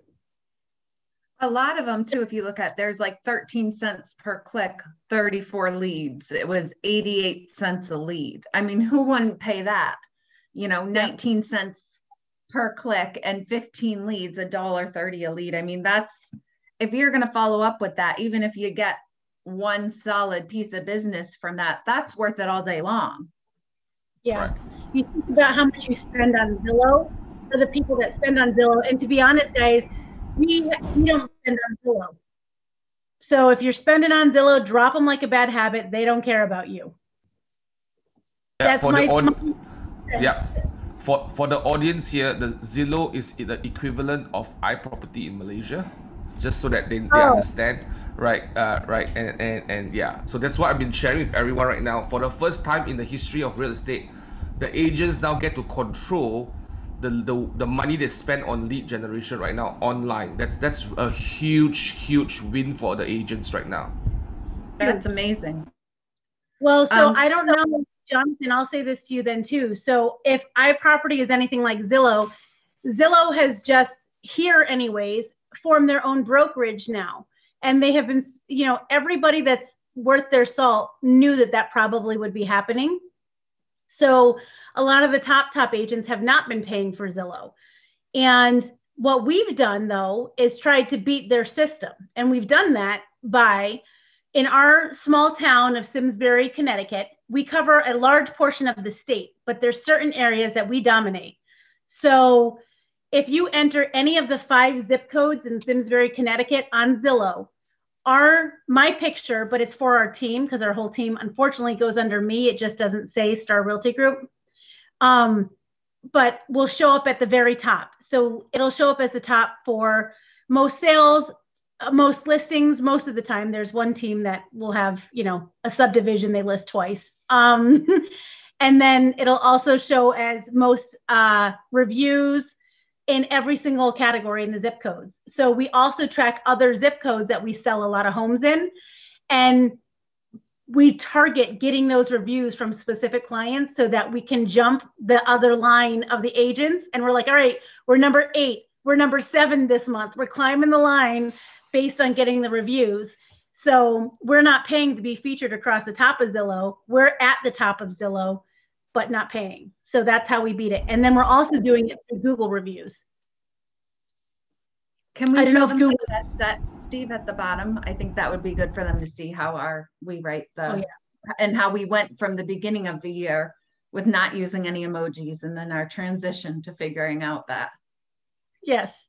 E: A lot of them too, if you look at, there's like thirteen cents per click, thirty-four leads. It was eighty-eight cents a lead. I mean, who wouldn't pay that? You know, nineteen yeah. cents per click and fifteen leads, a dollar thirty a lead. I mean, that's, if you're going to follow up with that, even if you get one solid piece of business from that, that's worth it all day long.
C: Yeah. Right. You think about how much you spend on Zillow for the people that spend on Zillow. And to be honest, guys, we, we don't spend on Zillow. So if you're spending on Zillow, drop them like a bad habit. They don't care about you.
A: Yeah,
C: That's
A: for
C: my,
A: the
C: my
A: yeah. For for the audience here, the Zillow is the equivalent of iProperty in Malaysia, just so that they, they
C: oh.
A: understand, right? Uh, right, and, and and yeah. So that's what I've been sharing with everyone right now. For the first time in the history of real estate, the agents now get to control the the, the money they spend on lead generation right now online. That's that's a huge huge win for the agents right now.
E: That's amazing.
C: Well, so
E: um,
C: I don't know, Jonathan, I'll say this to you then too. So if iProperty is anything like Zillow, Zillow has just here anyways formed their own brokerage now. And they have been, you know, everybody that's worth their salt knew that that probably would be happening. So a lot of the top, top agents have not been paying for Zillow. And what we've done though, is tried to beat their system. And we've done that by, in our small town of Simsbury, Connecticut, we cover a large portion of the state, but there's certain areas that we dominate. So if you enter any of the five zip codes in Simsbury, Connecticut on Zillow, our, my picture, but it's for our team because our whole team unfortunately goes under me. It just doesn't say Starr Realty Group. Um, but will show up at the very top. So it'll show up as the top for most sales, most listings. Most of the time there's one team that will have, you know, a subdivision they list twice. Um, and then it'll also show as most uh, reviews in every single category in the zip codes. So we also track other zip codes that we sell a lot of homes in, and we target getting those reviews from specific clients so that we can jump the other line of the agents. And we're like, all right, we're number eight, we're number seven this month. We're climbing the line based on getting the reviews. So we're not paying to be featured across the top of Zillow. We're at the top of Zillow, but not paying. So that's how we beat it. And then we're also doing it through Google reviews.
E: Can we show them some of that sets, Steve, at the bottom? I think that would be good for them to see how our we write the, oh, yeah. and how we went from the beginning of the year with not using any emojis and then our transition to figuring out that.
C: Yes.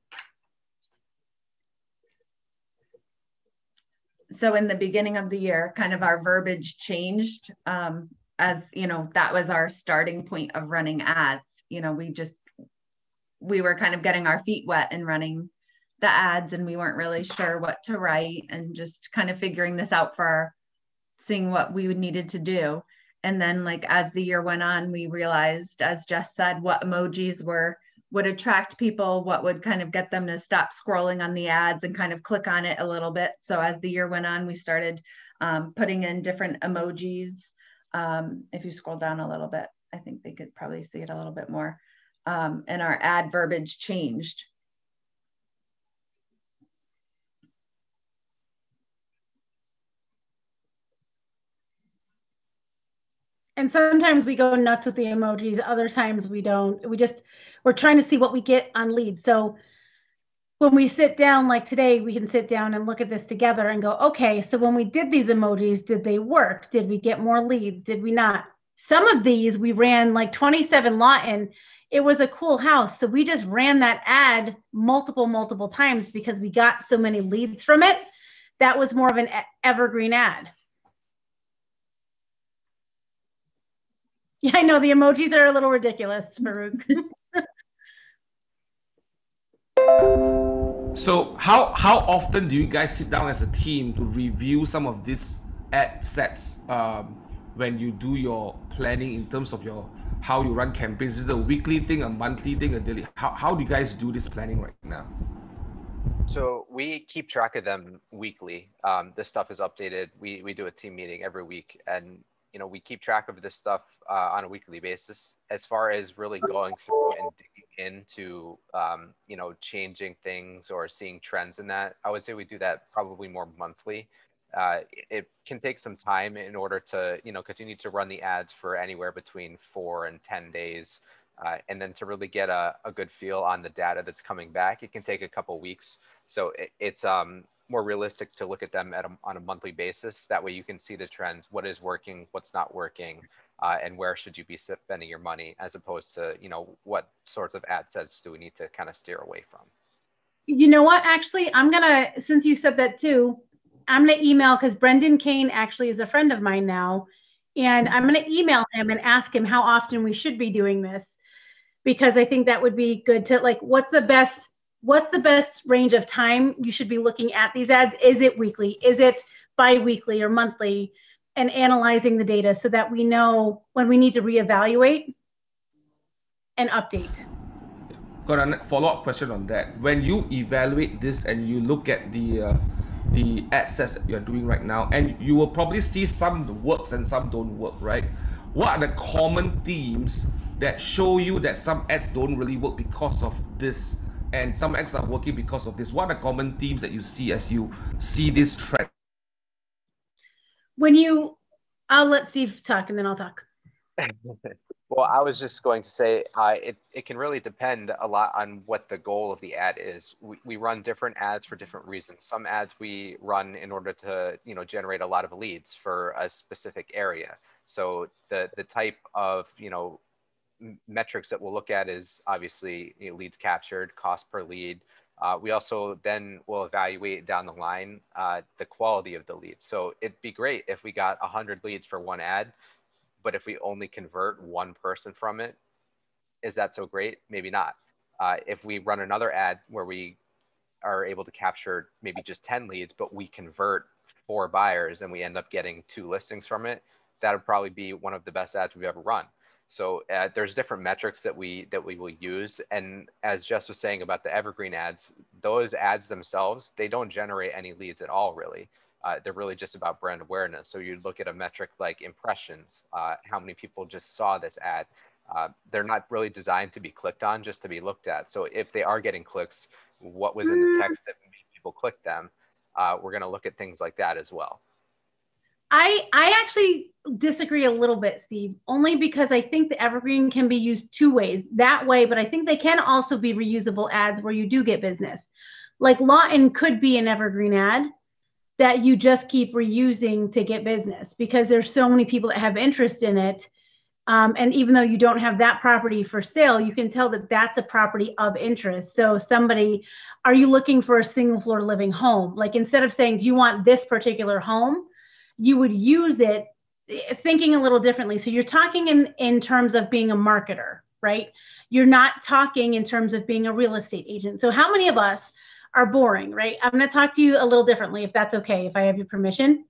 E: So in the beginning of the year, kind of our verbiage changed. Um, as you know, that was our starting point of running ads. You know, we just, we were kind of getting our feet wet and running the ads, and we weren't really sure what to write and just kind of figuring this out for our, seeing what we needed to do. And then like, as the year went on, we realized, as Jess said, what emojis were, would attract people, what would kind of get them to stop scrolling on the ads and kind of click on it a little bit. So as the year went on, we started um, putting in different emojis. Um, if you scroll down a little bit, I think they could probably see it a little bit more. Um, and our ad verbiage changed.
C: And sometimes we go nuts with the emojis. Other times we don't. We just, we're trying to see what we get on leads. So when we sit down, like today, we can sit down and look at this together and go, okay, so when we did these emojis, did they work? Did we get more leads? Did we not? Some of these we ran like twenty-seven Lawton. It was a cool house. So we just ran that ad multiple, multiple times because we got so many leads from it. That was more of an evergreen ad. Yeah, I know the emojis are a little ridiculous, Farouk.
A: So how how often do you guys sit down as a team to review some of these ad sets um, when you do your planning in terms of your how you run campaigns? Is it a weekly thing, a monthly thing, a daily? How how do you guys do this planning right now?
B: So we keep track of them weekly. Um, this stuff is updated. We we do a team meeting every week, and you know we keep track of this stuff uh, on a weekly basis. As far as really going through and digging into, um, you know, changing things or seeing trends in that. I would say we do that probably more monthly. Uh, it can take some time in order to, you know, continue to run the ads for anywhere between four and ten days. Uh, and then to really get a, a good feel on the data that's coming back, it can take a couple weeks. So it, it's um, more realistic to look at them at a, on a monthly basis. That way you can see the trends, what is working, what's not working, uh, and where should you be spending your money, as opposed to, you know, what sorts of ad sets do we need to kind of steer away from.
C: You know what, actually, I'm gonna, since you said that too, I'm gonna email, because Brendan Kane actually is a friend of mine now, and I'm gonna email him and ask him how often we should be doing this, because I think that would be good to, like, what's the best, what's the best range of time you should be looking at these ads? Is it weekly? Is it bi-weekly or monthly? And analyzing the data so that we know when we need to reevaluate and update.
A: Got a follow-up question on that. When you evaluate this and you look at the uh, the ad sets that you're doing right now, and you will probably see some works and some don't work, right? What are the common themes that show you that some ads don't really work because of this, and some ads are working because of this? What are the common themes that you see as you see this trend?
C: When you, I'll let Steve talk and then I'll talk.
B: Well, I was just going to say, uh, it, it can really depend a lot on what the goal of the ad is. We, we run different ads for different reasons. Some ads we run in order to, you know, generate a lot of leads for a specific area. So the, the type of, you know, metrics that we'll look at is obviously, you know, leads captured, cost per lead. Uh, we also then will evaluate down the line uh, the quality of the leads. So it'd be great if we got one hundred leads for one ad, but if we only convert one person from it, is that so great? Maybe not. Uh, if we run another ad where we are able to capture maybe just ten leads, but we convert four buyers and we end up getting two listings from it, that would probably be one of the best ads we've ever run. So uh, there's different metrics that we that we will use. And as Jess was saying about the evergreen ads, those ads themselves, they don't generate any leads at all, really. Uh, they're really just about brand awareness. So you look at a metric like impressions, uh, how many people just saw this ad. Uh, they're not really designed to be clicked on, just to be looked at. So if they are getting clicks, what was in the text that made people click them? Uh, we're going to look at things like that as well.
C: I, I actually disagree a little bit, Steve, only because I think the evergreen can be used two ways. That way, but I think they can also be reusable ads where you do get business. Like Lawton could be an evergreen ad that you just keep reusing to get business, because there's so many people that have interest in it. Um, and even though you don't have that property for sale, you can tell that that's a property of interest. So somebody, are you looking for a single floor living home? Like, instead of saying, do you want this particular home? You would use it thinking a little differently. So you're talking in, in terms of being a marketer, right? You're not talking in terms of being a real estate agent. So how many of us are boring, right? I'm going to talk to you a little differently, if that's okay, if I have your permission.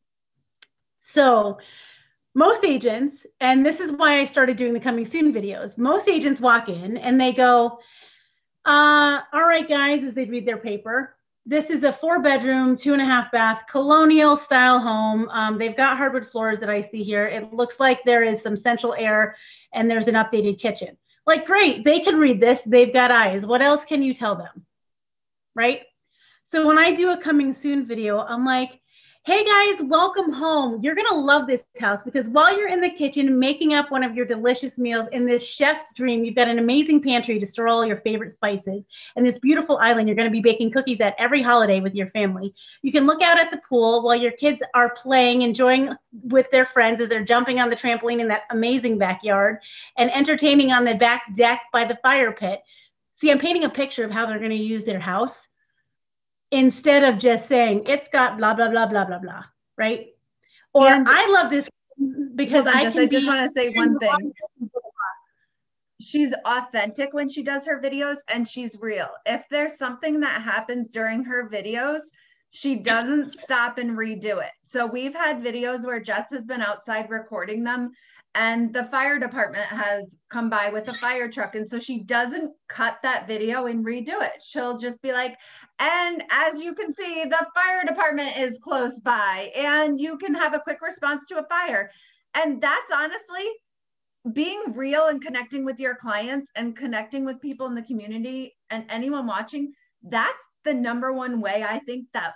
C: So most agents, and this is why I started doing the coming soon videos, most agents walk in and they go, uh, all right, guys, as they read their paper, this is a four bedroom, two and a half bath, colonial style home. Um, they've got hardwood floors that I see here. It looks like there is some central air and there's an updated kitchen. Like, great, they can read this. They've got eyes. What else can you tell them? Right? So when I do a coming soon video, I'm like, hey guys, welcome home. You're gonna love this house, because while you're in the kitchen making up one of your delicious meals in this chef's dream, you've got an amazing pantry to store all your favorite spices, and this beautiful island you're gonna be baking cookies at every holiday with your family. You can look out at the pool while your kids are playing, enjoying with their friends as they're jumping on the trampoline in that amazing backyard and entertaining on the back deck by the fire pit. See, I'm painting a picture of how they're gonna use their house, instead of just saying it's got blah, blah, blah, blah, blah, blah, right? Or
E: and
C: I love this because I,
E: just,
C: can
E: I just
C: be,
E: want to say one thing. She's authentic when she does her videos, and she's real. If there's something that happens during her videos, she doesn't stop and redo it. So we've had videos where Jess has been outside recording them, and the fire department has come by with a fire truck. And so she doesn't cut that video and redo it. She'll just be like, and as you can see, the fire department is close by and you can have a quick response to a fire. And that's honestly being real and connecting with your clients and connecting with people in the community and anyone watching, that's the number one way I think that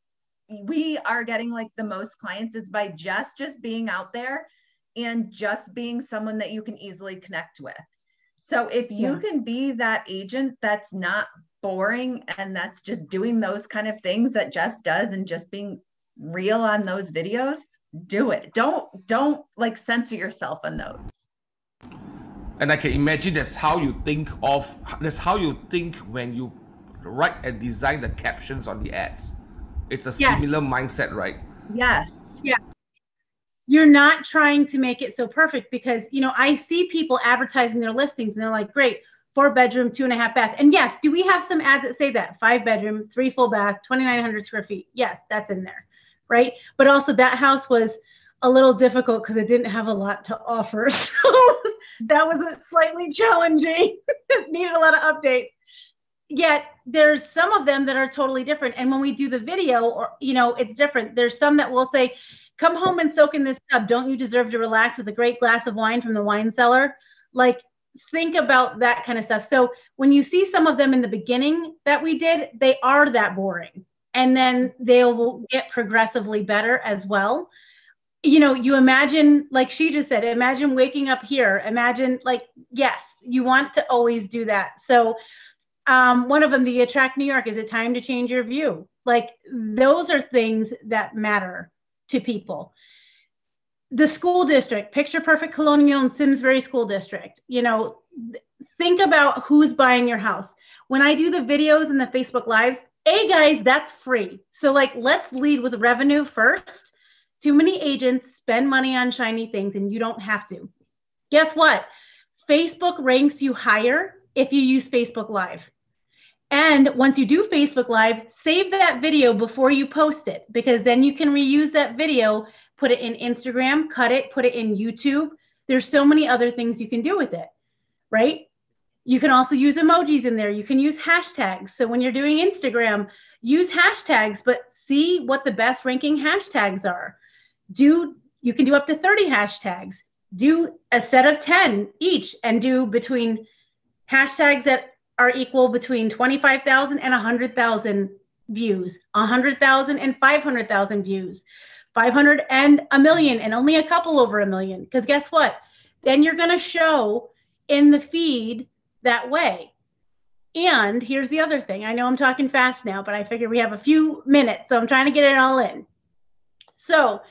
E: we are getting like the most clients, is by just just being out there and just being someone that you can easily connect with. So if you
C: Yeah.
E: can be that agent that's not boring and that's just doing those kind of things that Jess does and just being real on those videos, do it. Don't don't like censor yourself on those.
A: And I can imagine that's how you think of, that's how you think when you write and design the captions on the ads. It's a
C: Yes.
A: similar mindset, right?
E: Yes.
C: Yeah. You're not trying to make it so perfect, because, you know, I see people advertising their listings and they're like, great, four bedroom, two and a half bath. And yes, do we have some ads that say that? Five bedroom, three full bath, twenty-nine hundred square feet. Yes, that's in there, right? But also that house was a little difficult because it didn't have a lot to offer. So that was a slightly challenging. It needed a lot of updates. Yet there's some of them that are totally different. And when we do the video, or, you know, it's different. There's some that will say, come home and soak in this tub. Don't you deserve to relax with a great glass of wine from the wine cellar? Like, think about that kind of stuff. So when you see some of them in the beginning that we did, they are that boring. And then they will get progressively better as well. You know, you imagine, like she just said, imagine waking up here. Imagine, like, yes, you want to always do that. So um, one of them, the Attract New York, is it time to change your view? Like, those are things that matter to people. The school district, picture perfect Colonial and Simsbury School District, you know, think about who's buying your house. When I do the videos and the Facebook Lives, hey guys, that's free. So like, let's lead with revenue first. Too many agents spend money on shiny things and you don't have to. Guess what? Facebook ranks you higher if you use Facebook Live. And once you do Facebook Live, save that video before you post it, because then you can reuse that video, put it in Instagram, cut it, put it in YouTube. There's so many other things you can do with it, right? You can also use emojis in there. You can use hashtags. So when you're doing Instagram, use hashtags, but see what the best ranking hashtags are. Do, you can do up to thirty hashtags. Do a set of ten each and do between hashtags that are equal between twenty-five thousand and one hundred thousand views, one hundred thousand and five hundred thousand views, five hundred and a million, and only a couple over a million. Because guess what? Then you're going to show in the feed that way. And here's the other thing. I know I'm talking fast now, but I figure we have a few minutes, so I'm trying to get it all in. So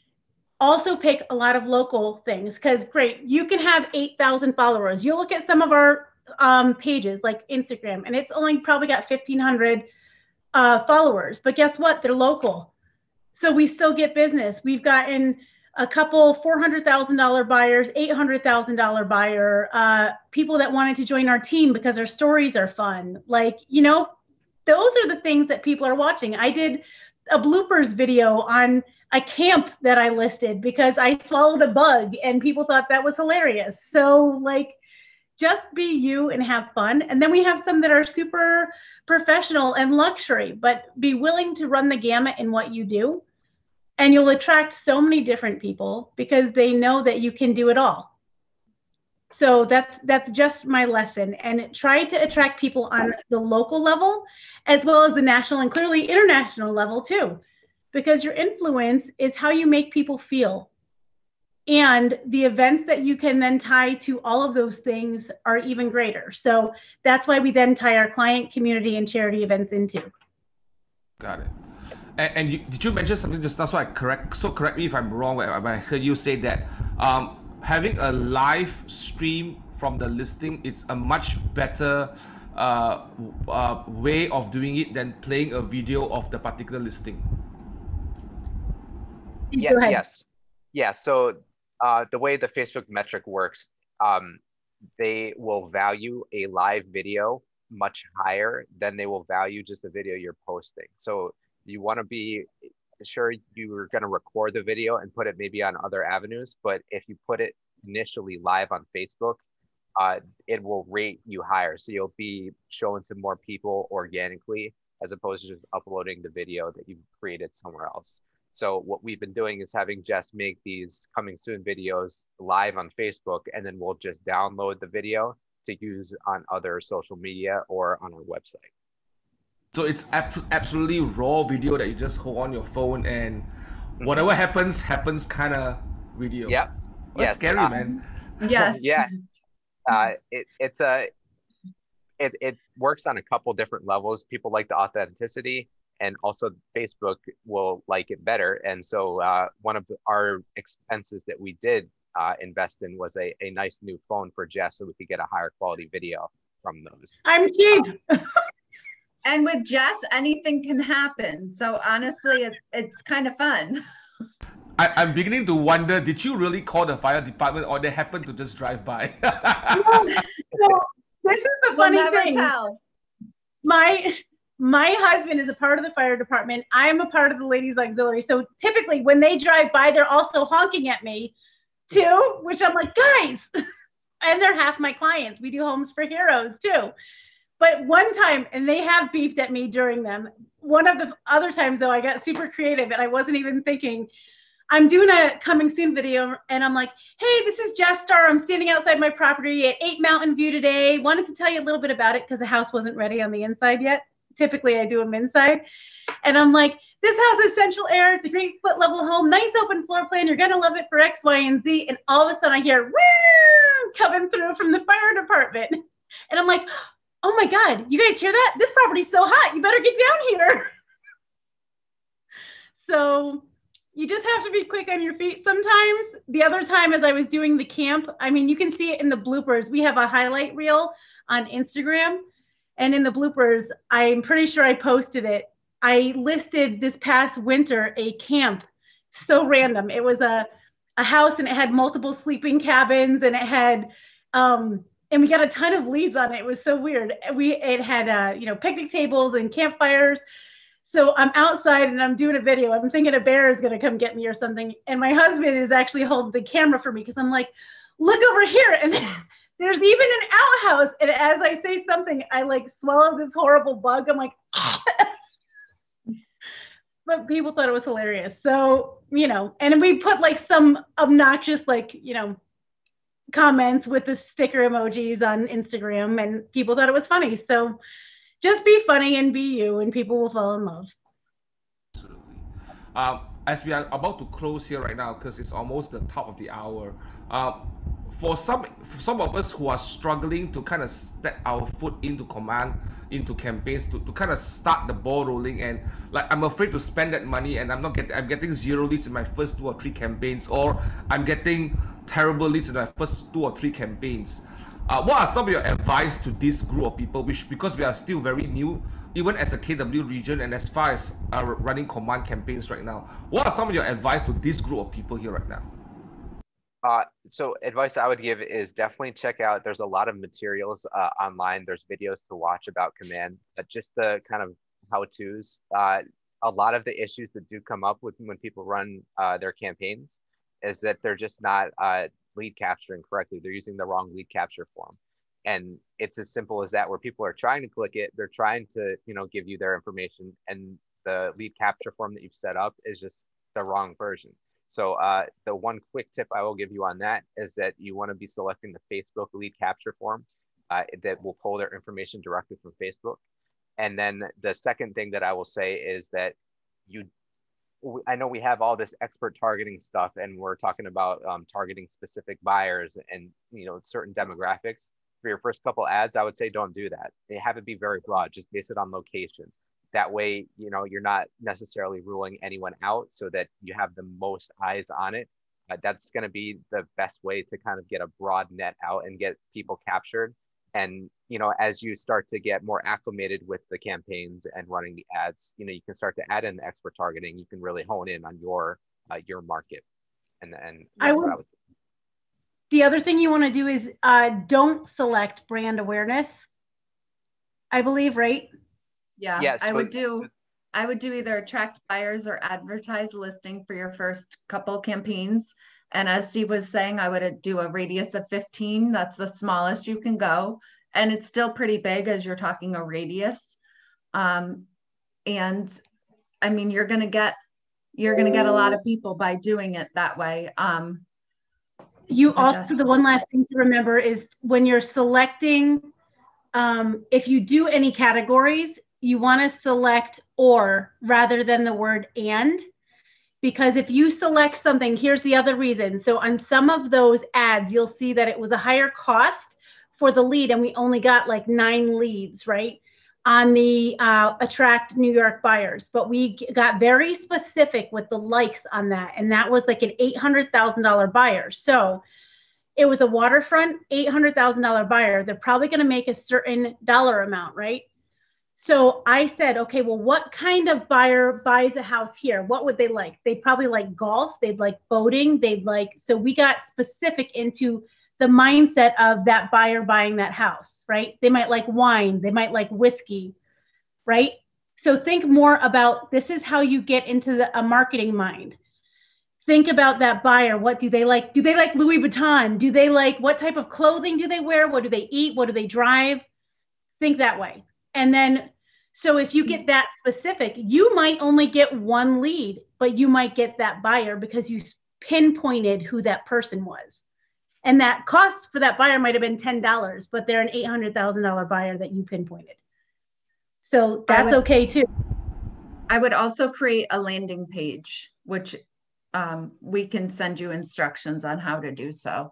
C: also pick a lot of local things, because great, you can have eight thousand followers. You'll look at some of our um, pages like Instagram, and it's only probably got fifteen hundred uh, followers, but guess what? They're local. So we still get business. We've gotten a couple four hundred thousand dollar buyers, eight hundred thousand dollar buyer, uh, people that wanted to join our team because our stories are fun. Like, you know, those are the things that people are watching. I did a bloopers video on a camp that I listed because I swallowed a bug and people thought that was hilarious. So like, just be you and have fun. And then we have some that are super professional and luxury, but be willing to run the gamut in what you do. And you'll attract so many different people because they know that you can do it all. So that's that's just my lesson. And try to attract people on the local level as well as the national and clearly international level too, because your influence is how you make people feel. And the events that you can then tie to all of those things are even greater. So that's why we then tie our client, community, and charity events into.
A: Got it. And, and you, did you mention something just now? So I correct. So correct me if I'm wrong. When I heard you say that um, having a live stream from the listing, it's a much better uh, uh, way of doing it than playing a video of the particular listing.
B: Yeah. Yes. Yeah. So uh, the way the Facebook metric works, um, they will value a live video much higher than they will value just the video you're posting. So you want to be sure you're going to record the video and put it maybe on other avenues. But if you put it initially live on Facebook, uh, it will rate you higher. So you'll be shown to more people organically as opposed to just uploading the video that you've created somewhere else. So what we've been doing is having Jess make these coming soon videos live on Facebook, and then we'll just download the video to use on other social media or on our website.
A: So it's ab- absolutely raw video that you just hold on your phone and whatever mm-hmm. happens, happens kind of video.
B: Yep.
A: That's
B: yes.
A: scary,
B: uh,
A: man.
E: Yes.
B: yeah. Uh, it, it's a, it, it works on a couple different levels. People like the authenticity, and also Facebook will like it better. And so uh, one of the, our expenses that we did uh, invest in was a, a nice new phone for Jess, so we could get a higher quality video from those.
C: I'm cheap. Uh,
E: and with Jess, anything can happen. So honestly, it's, it's kind of fun.
A: I, I'm beginning to wonder, did you really call the fire department, or they happened to just drive by?
C: no, no, this is the funny
E: we'll never
C: thing.
E: Tell.
C: My my husband is a part of the fire department. I am a part of the ladies auxiliary. So typically when they drive by, they're also honking at me too, which I'm like, guys, and they're half my clients. We do homes for heroes too. But one time, and they have beeped at me during them. One of the other times though, I got super creative and I wasn't even thinking. I'm doing a coming soon video and I'm like, hey, this is Jess Starr. I'm standing outside my property at eight Mountain View today. Wanted to tell you a little bit about it because the house wasn't ready on the inside yet. Typically I do them inside. And I'm like, this house is central air. It's a great split level home, nice open floor plan. You're going to love it for X, Y, and Z. And all of a sudden I hear, woo, coming through from the fire department. And I'm like, oh my God, you guys hear that? This property's so hot. You better get down here. So you just have to be quick on your feet sometimes. The other time as I was doing the camp, I mean, you can see it in the bloopers. We have a highlight reel on Instagram. And in the bloopers, I'm pretty sure I posted it. I listed this past winter a camp, so random. It was a, a house and it had multiple sleeping cabins and it had, um, and we got a ton of leads on it. It was so weird. We, it had, uh, you know, picnic tables and campfires. So I'm outside and I'm doing a video. I'm thinking a bear is going to come get me or something. And my husband is actually holding the camera for me because I'm like, look over here. And there's even an outhouse. And as I say something, I like swallow this horrible bug. I'm like, but people thought it was hilarious. So, you know, and we put like some obnoxious, like, you know, comments with the sticker emojis on Instagram and people thought it was funny. So just be funny and be you and people will fall in love.
A: Absolutely. Um, as we are about to close here right now, because it's almost the top of the hour, um, for some for some of us who are struggling to kind of step our foot into command, into campaigns, to, to kind of start the ball rolling, and like I'm afraid to spend that money and I'm not getting I'm getting zero leads in my first two or three campaigns, or I'm getting terrible leads in my first two or three campaigns. Uh, what are some of your advice to this group of people, which, because we are still very new, even as a K W region and as far as uh, running command campaigns right now, what are some of your advice to this group of people here right now?
B: Uh, so advice I would give is definitely check out, there's a lot of materials uh, online. There's videos to watch about command, but just the kind of how-tos. Uh, a lot of the issues that do come up with when people run uh, their campaigns is that they're just not uh, lead capturing correctly. They're using the wrong lead capture form. And it's as simple as that, where people are trying to click it, they're trying to, you know, give you their information, and the lead capture form that you've set up is just the wrong version. So uh, the one quick tip I will give you on that is that you want to be selecting the Facebook lead capture form uh, that will pull their information directly from Facebook. And then the second thing that I will say is that you, I know we have all this expert targeting stuff and we're talking about um, targeting specific buyers and, you know, certain demographics. For your first couple ads, I would say don't do that. They have it be very broad, just base it on location. That way, you know, you're not necessarily ruling anyone out, so that you have the most eyes on it. Uh, that's going to be the best way to kind of get a broad net out and get people captured. And, you know, as you start to get more acclimated with the campaigns and running the ads, you know, you can start to add in the expert targeting. You can really hone in on your uh, your market. And then
C: I would, I would the other thing you want to do is uh, don't select brand awareness, I believe, right?
E: Yeah,
B: yes,
E: I
B: but,
E: would do, I would do either attract buyers or advertise listing for your first couple campaigns. And as Steve was saying, I would do a radius of fifteen. That's the smallest you can go. And it's still pretty big as you're talking a radius. Um, and I mean, you're going to get you're going to get a lot of people by doing it that way. Um,
C: you
E: I
C: also,
E: guess.
C: the one last thing to remember is when you're selecting, um, if you do any categories, you want to select or rather than the word and, because if you select something, here's the other reason. So on some of those ads, you'll see that it was a higher cost for the lead and we only got like nine leads, right? On the uh, attract New York buyers, but we got very specific with the likes on that. And that was like an eight hundred thousand dollar buyer. So it was a waterfront eight hundred thousand dollar buyer. They're probably going to make a certain dollar amount, right? So I said, okay, well, what kind of buyer buys a house here? What would they like? They probably like golf. They'd like boating. They'd like, so we got specific into the mindset of that buyer buying that house, right? They might like wine. They might like whiskey, right? So think more about, this is how you get into the, a marketing mind. Think about that buyer. What do they like? Do they like Louis Vuitton? Do they like, what type of clothing do they wear? What do they eat? What do they drive? Think that way. And then, so if you get that specific, you might only get one lead, but you might get that buyer because you pinpointed who that person was. And that cost for that buyer might have been ten dollars, but they're an eight hundred thousand dollar buyer that you pinpointed. So that's
E: would,
C: okay too.
E: I would also create a landing page, which um, we can send you instructions on how to do so.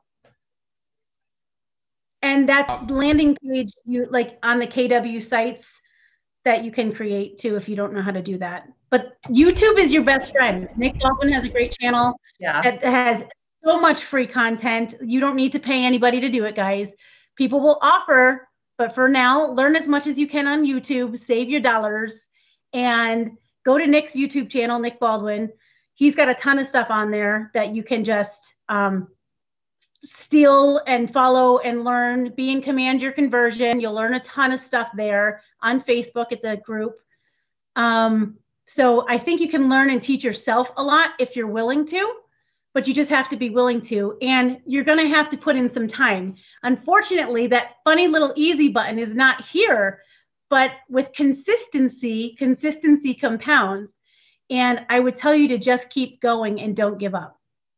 C: And that landing page, you like on the K W sites that you can create too if you don't know how to do that. But YouTube is your best friend. Nick Baldwin has a great channel
E: yeah.
C: that has so much free content. You don't need to pay anybody to do it, guys. People will offer, but for now, learn as much as you can on YouTube, save your dollars, and go to Nick's YouTube channel, Nick Baldwin. He's got a ton of stuff on there that you can just um, steal and follow and learn. Be in Command Your Conversion. You'll learn a ton of stuff there. On Facebook, it's a group. Um, so I think you can learn and teach yourself a lot if you're willing to, but you just have to be willing to, and you're going to have to put in some time. Unfortunately, that funny little easy button is not here, but with consistency, consistency compounds. And I would tell you to just keep going and don't give up.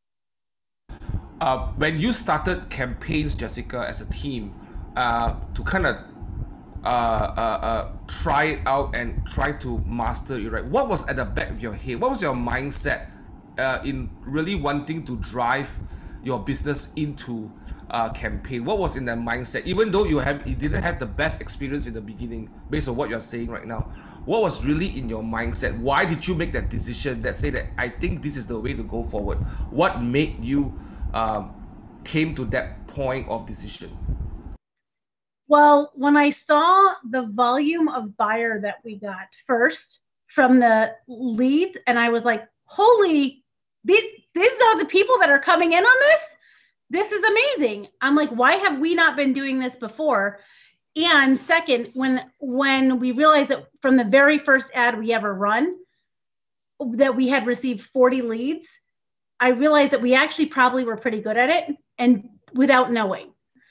A: Uh, when you started campaigns, Jessica, as a team, uh, to kind of uh, uh, uh, try it out and try to master it, right? What was at the back of your head? What was your mindset uh, in really wanting to drive your business into a campaign? What was in that mindset? Even though you have, you didn't have the best experience in the beginning, based on what you're saying right now, what was really in your mindset? Why did you make that decision that say that I think this is the way to go forward? What made you Um, came to that point of decision?
C: Well, when I saw the volume of buyer that we got first from the leads, and I was like, holy, these, these are the people that are coming in on this? This is amazing. I'm like, why have we not been doing this before? And second, when, when we realized that from the very first ad we ever run, that we had received forty leads, I realized that we actually probably were pretty good at it and without knowing.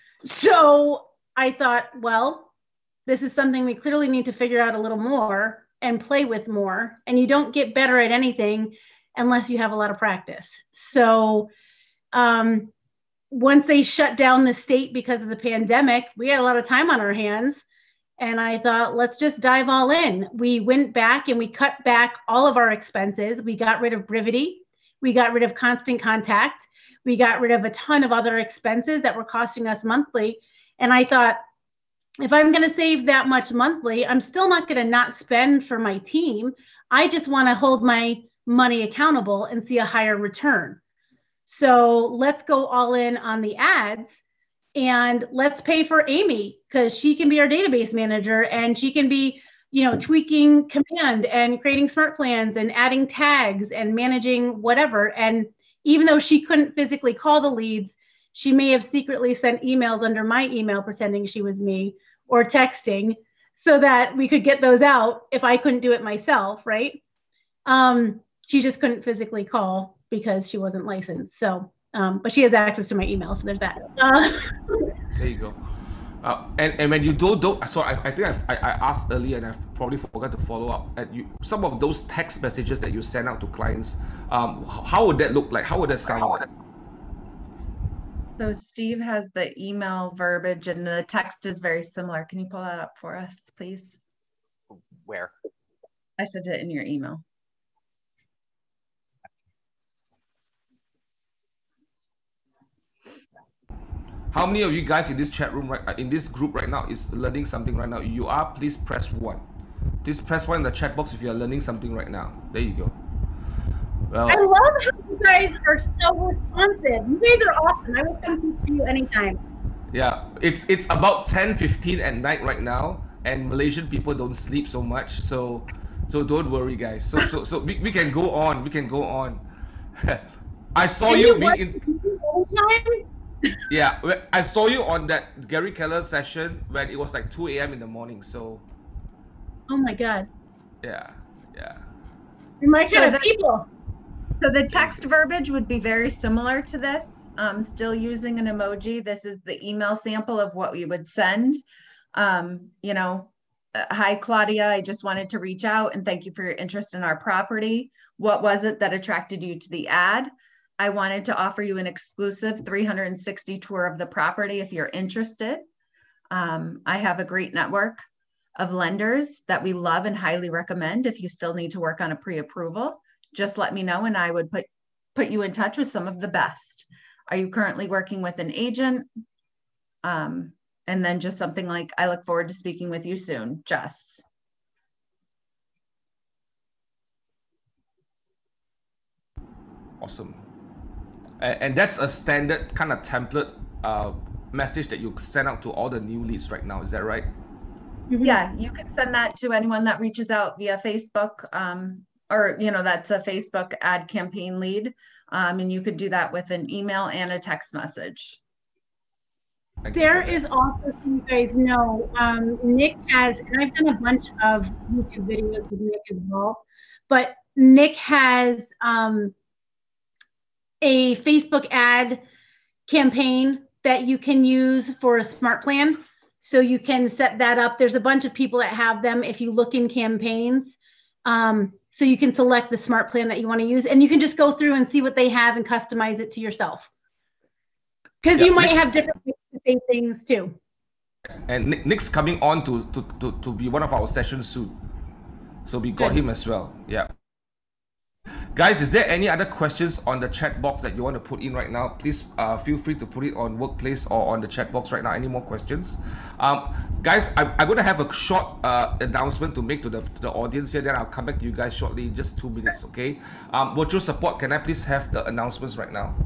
C: So I thought, well, this is something we clearly need to figure out a little more and play with more. And you don't get better at anything unless you have a lot of practice. So um, once they shut down the state because of the pandemic, we had a lot of time on our hands. And I thought, let's just dive all in. We went back and we cut back all of our expenses. We got rid of Brivity. We got rid of Constant Contact. We got rid of a ton of other expenses that were costing us monthly. And I thought, if I'm going to save that much monthly, I'm still not going to not spend for my team. I just want to hold my money accountable and see a higher return. So let's go all in on the ads and let's pay for Amy because she can be our database manager and she can be, you know, tweaking command and creating smart plans and adding tags and managing whatever. And even though she couldn't physically call the leads, she may have secretly sent emails under my email pretending she was me or texting so that we could get those out if I couldn't do it myself, right? Um, she just couldn't physically call because she wasn't licensed. So, um, but she has access to my email, so there's that. Uh,
A: there you go. Uh, and, and when you do, do so I, I think I've, I, I asked earlier and I've probably forgot to follow up. At you, some of those text messages that you send out to clients, um, how would that look like? How would that sound like?
E: So Steve has the email verbiage and the text is very similar. Can you pull that up for us, please?
B: Where?
E: I sent it in your email.
A: How many of you guys in this chat room, right, in this group right now, is learning something right now? You are, please press one. Please press one in the chat box if you are learning something right now. There you go. Well,
C: I love how you guys are so responsive. You guys are awesome. I will come to you anytime.
A: Yeah, it's it's about ten fifteen at night right now, and Malaysian people don't sleep so much, so so don't worry, guys. So so so we, we can go on. We can go on. I saw
C: Can
A: you,
C: you
A: being in.
C: Time?
A: Yeah, I saw you on that Gary Keller session when it was like two A M in the morning. So.
C: Oh my God.
A: Yeah, yeah.
C: You're my kind
E: So
C: of
E: the-
C: people.
E: So the text verbiage would be very similar to this. Um, still using an emoji. This is the email sample of what we would send. Um, you know, uh, hi, Claudia, I just wanted to reach out and thank you for your interest in our property. What was it that attracted you to the ad? I wanted to offer you an exclusive three hundred sixty tour of the property if you're interested. Um, I have a great network of lenders that we love and highly recommend. If you still need to work on a pre-approval, just let me know and I would put, put you in touch with some of the best. Are you currently working with an agent? Um, and then just something like, I look forward to speaking with you soon, Jess.
A: Awesome. And, and that's a standard kind of template uh, message that you send out to all the new leads right now. Is that right?
E: Yeah, you can send that to anyone that reaches out via Facebook, um, or, you know, that's a Facebook ad campaign lead. Um, and you could do that with an email and a text message.
A: Thank you
C: There
A: for that.
C: is also, so you guys know, um, Nick has, and I've done a bunch of YouTube videos with Nick as well, but Nick has um, a Facebook ad campaign that you can use for a smart plan. So you can set that up. There's a bunch of people that have them if you look in campaigns. Um, so you can select the smart plan that you want to use, and you can just go through and see what they have and customize it to yourself. Because
A: Yeah,
C: you might
A: Nick-
C: have different ways to say things too.
A: And Nick, Nick's coming on to, to, to, to be one of our sessions soon. So we got
C: Good.
A: him as well. Yeah. Guys, is there any other questions on the chat box that you want to put in right now? Please uh, feel free to put it on Workplace or on the chat box right now. Any more questions? Um, guys, I, I'm going to have a short uh, announcement to make to the, to the audience here. Then I'll come back to you guys shortly in just two minutes, okay? Um, virtual support, can I please have the announcements right now?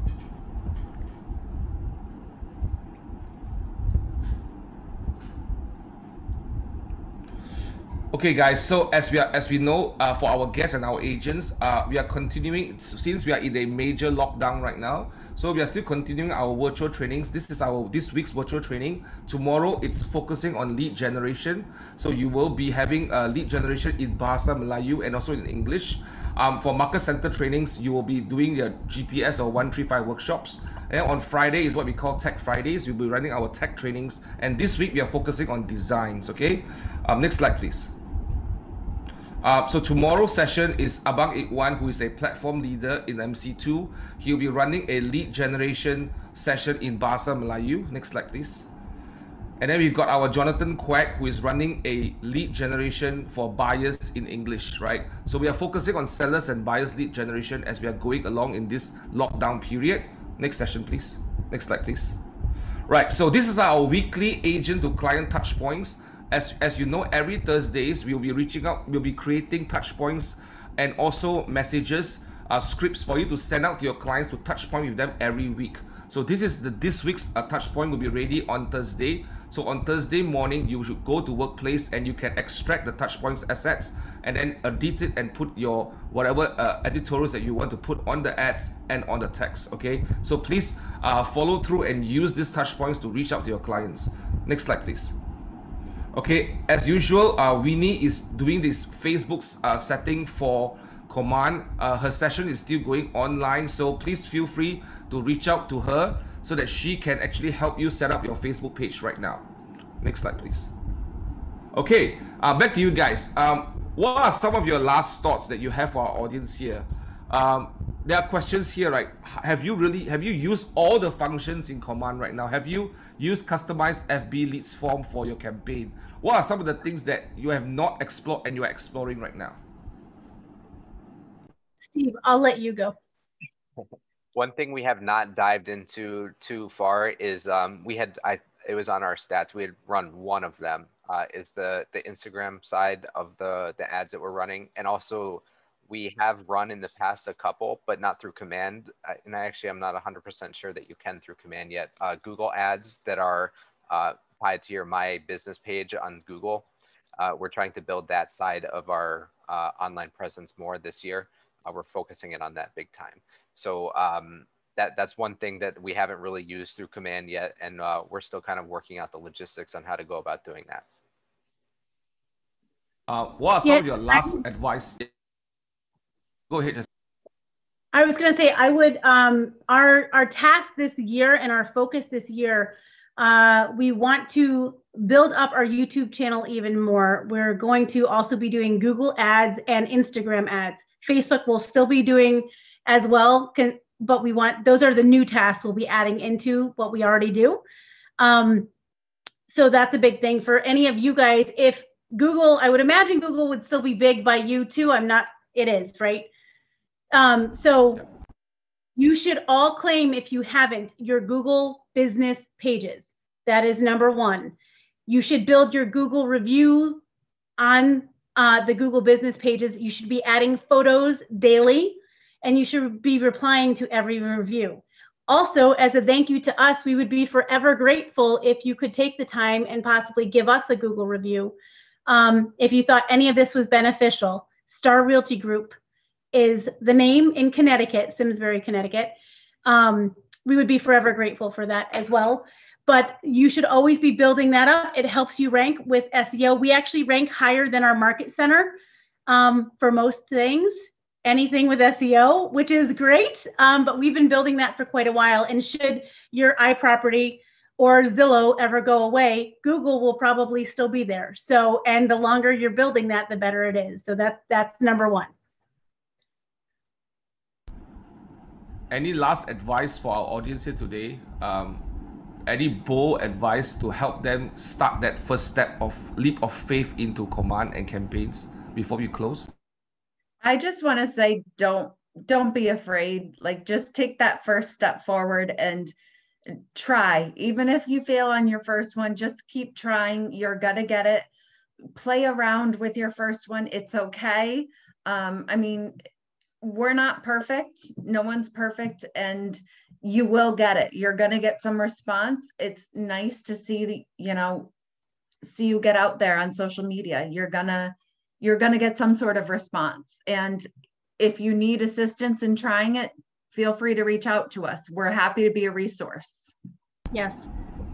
A: Okay, guys. So as we are, as we know, uh, for our guests and our agents, uh, we are continuing since we are in a major lockdown right now. So we are still continuing our virtual trainings. This is our this week's virtual training. Tomorrow it's focusing on lead generation. So you will be having a lead generation in Bahasa Melayu and also in English. Um, for market center trainings, you will be doing your G P S or one three five workshops. And then on Friday is what we call Tech Fridays. We'll be running our tech trainings. And this week we are focusing on designs. Okay. Um, next slide, please. Uh, so tomorrow's session is Abang Ikwan, who is a platform leader in M C two. He'll be running a lead generation session in Bahasa Melayu. Next slide, please. And then we've got our Jonathan Quack, who is running a lead generation for buyers in English, right? So we are focusing on sellers and buyers lead generation as we are going along in this lockdown period. Next session, please. Next slide, please. Right, so this is our weekly agent to client touch points. As, as you know, every Thursdays, we'll be reaching out, we'll be creating touch points and also messages, uh, scripts for you to send out to your clients to touch point with them every week. So this is the this week's uh, touch point will be ready on Thursday. So on Thursday morning, you should go to Workplace and you can extract the touch points assets and then edit it and put your whatever uh, editorials that you want to put on the ads and on the text. Okay, so please uh, follow through and use these touch points to reach out to your clients. Next slide, please. Okay, as usual, uh, Winnie is doing this Facebook uh, setting for Command. Uh, her session is still going online, so please feel free to reach out to her so that she can actually help you set up your Facebook page right now. Next slide, please. Okay, uh, back to you guys. Um, what are some of your last thoughts that you have for our audience here? Um, there are questions here, right? Have you really, have you used all the functions in Command right now? Have you used customized F B leads form for your campaign? What are some of the things that you have not explored and you are exploring right now?
C: Steve, I'll let you go.
B: One thing we have not dived into too far is um, we had, I, it was on our stats, we had run one of them, uh, is the, the Instagram side of the, the ads that we're running. And also we have run in the past a couple, but not through command. And I actually, I'm not one hundred percent sure that you can through command yet. Uh, Google ads that are uh, tied to your My Business page on Google. Uh, we're trying to build that side of our uh, online presence more this year. Uh, we're focusing it on that big time. So um, that, that's one thing that we haven't really used through command yet. And uh, we're still kind of working out the logistics on how to go about doing that.
A: Uh, what are some
C: Yeah,
A: of your last
C: I,
A: advice? Go ahead.
C: I was going to say, I would, um, our, our task this year and our focus this year, uh, we want to build up our YouTube channel even more. We're going to also be doing Google ads and Instagram ads. Facebook will still be doing as well, can, but we want, those are the new tasks we'll be adding into what we already do. Um, so that's a big thing for any of you guys. If Google, I would imagine Google would still be big by you too. I'm not, it is, right? Um, so yep. You should all claim, if you haven't, your Google business pages. That is number one. You should build your Google review on uh, the Google business pages. You should be adding photos daily, and you should be replying to every review. Also, as a thank you to us, we would be forever grateful if you could take the time and possibly give us a Google review. Um, if you thought any of this was beneficial, Starr Realty Group is the name in Connecticut, Simsbury, Connecticut. Um, we would be forever grateful for that as well. But you should always be building that up. It helps you rank with S E O. We actually rank higher than our market center um, for most things, anything with S E O, which is great. Um, but we've been building that for quite a while. And should your iProperty or Zillow ever go away, Google will probably still be there. So, and the longer you're building that, the better it is. So that that's number one.
A: Any last advice for our audience here today? Um, any bold advice to help them start that first step of leap of faith into command and campaigns before we close?
E: I just want to say, don't don't be afraid. Like, just take that first step forward and try. Even if you fail on your first one, just keep trying. You're gonna get it. Play around with your first one. It's okay. Um, I mean, we're not perfect. No one's perfect, and you will get it. You're going to get some response. It's nice to see the, you know, see you get out there on social media. You're gonna, you're going to get some sort of response. And if you need assistance in trying it, feel free to reach out to us. We're happy to be a resource.
C: Yes.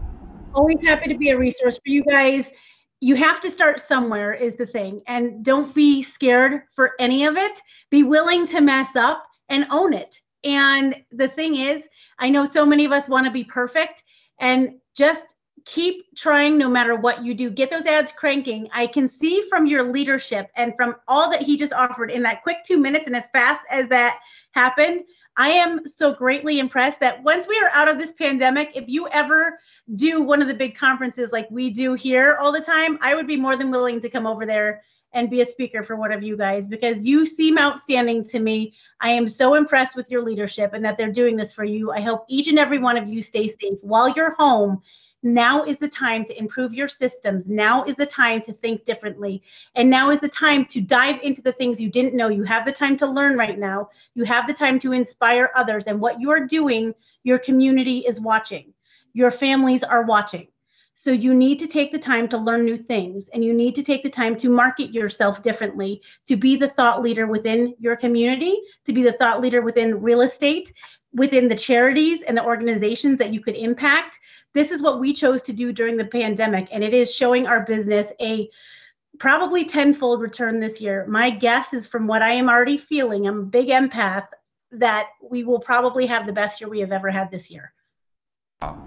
C: Always happy to be a resource for you guys. You have to start somewhere is the thing, and don't be scared for any of it. Be willing to mess up and own it. And the thing is, I know so many of us want to be perfect, and just keep trying no matter what you do. Get those ads cranking. I can see from your leadership and from all that he just offered in that quick two minutes and as fast as that happened, I am so greatly impressed that once we are out of this pandemic, if you ever do one of the big conferences like we do here all the time, I would be more than willing to come over there and be a speaker for one of you guys, because you seem outstanding to me. I am so impressed with your leadership and that they're doing this for you. I hope each and every one of you stay safe while you're home. Now is the time to improve your systems. Now is the time to think differently. And now is the time to dive into the things you didn't know. You have the time to learn right now. You have the time to inspire others. And what you are doing, your community is watching. Your families are watching. So you need to take the time to learn new things, and you need to take the time to market yourself differently, to be the thought leader within your community, to be the thought leader within real estate, within the charities and the organizations that you could impact. This is what we chose to do during the pandemic, and it is showing our business a probably tenfold return this year. My guess is, from what I am already feeling, I'm a big empath, that we will probably have the best year we have ever had this year.
A: Wow.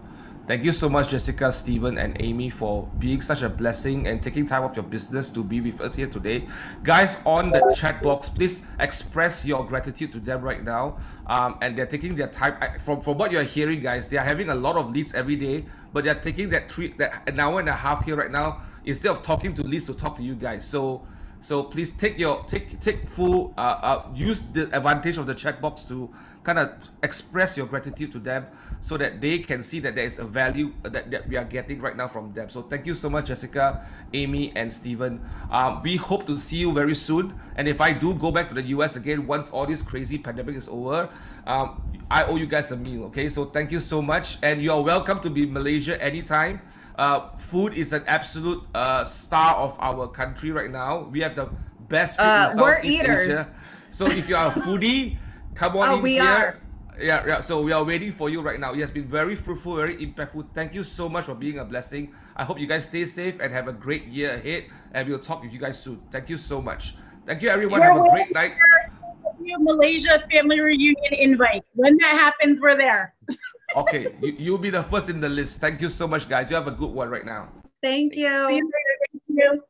A: Thank you so much, Jessica, Stephen, and Amy, for being such a blessing and taking time off your business to be with us here today. Guys, on the chat box, please express your gratitude to them right now. Um, and they're taking their time. I, from, from what you're hearing, guys, they're having a lot of leads every day, but they're taking that three, that an hour and a half here right now, instead of talking to leads, to talk to you guys. So So please take your take take full uh, uh, use the advantage of the chat box to kind of express your gratitude to them, so that they can see that there is a value that, that we are getting right now from them. So thank you so much, Jessica, Amy, and Stephen. Um, we hope to see you very soon. And if I do go back to the U S again once all this crazy pandemic is over, um, I owe you guys a meal. Okay, so thank you so much, and you are welcome to be in Malaysia anytime. Uh, food is an absolute uh, star of our country right now. We have the best food
E: Uh,
A: in
E: we're
A: Southeast
E: eaters.
A: Asia. So if you are a foodie, come on
E: Oh,
A: in
E: we
A: here.
E: are.
A: Yeah, yeah. So we are waiting for you right now. It has been very fruitful, very impactful. Thank you so much for being a blessing. I hope you guys stay safe and have a great year ahead. And we'll talk with you guys soon. Thank you so much. Thank you, everyone.
C: You're
A: Have a great night.
C: Malaysia family reunion invite. When that happens, we're there.
A: Okay, you, you'll be the first in the list. Thank you so much, guys. You have a good one right now.
E: Thank you.
C: See you later. Thank you.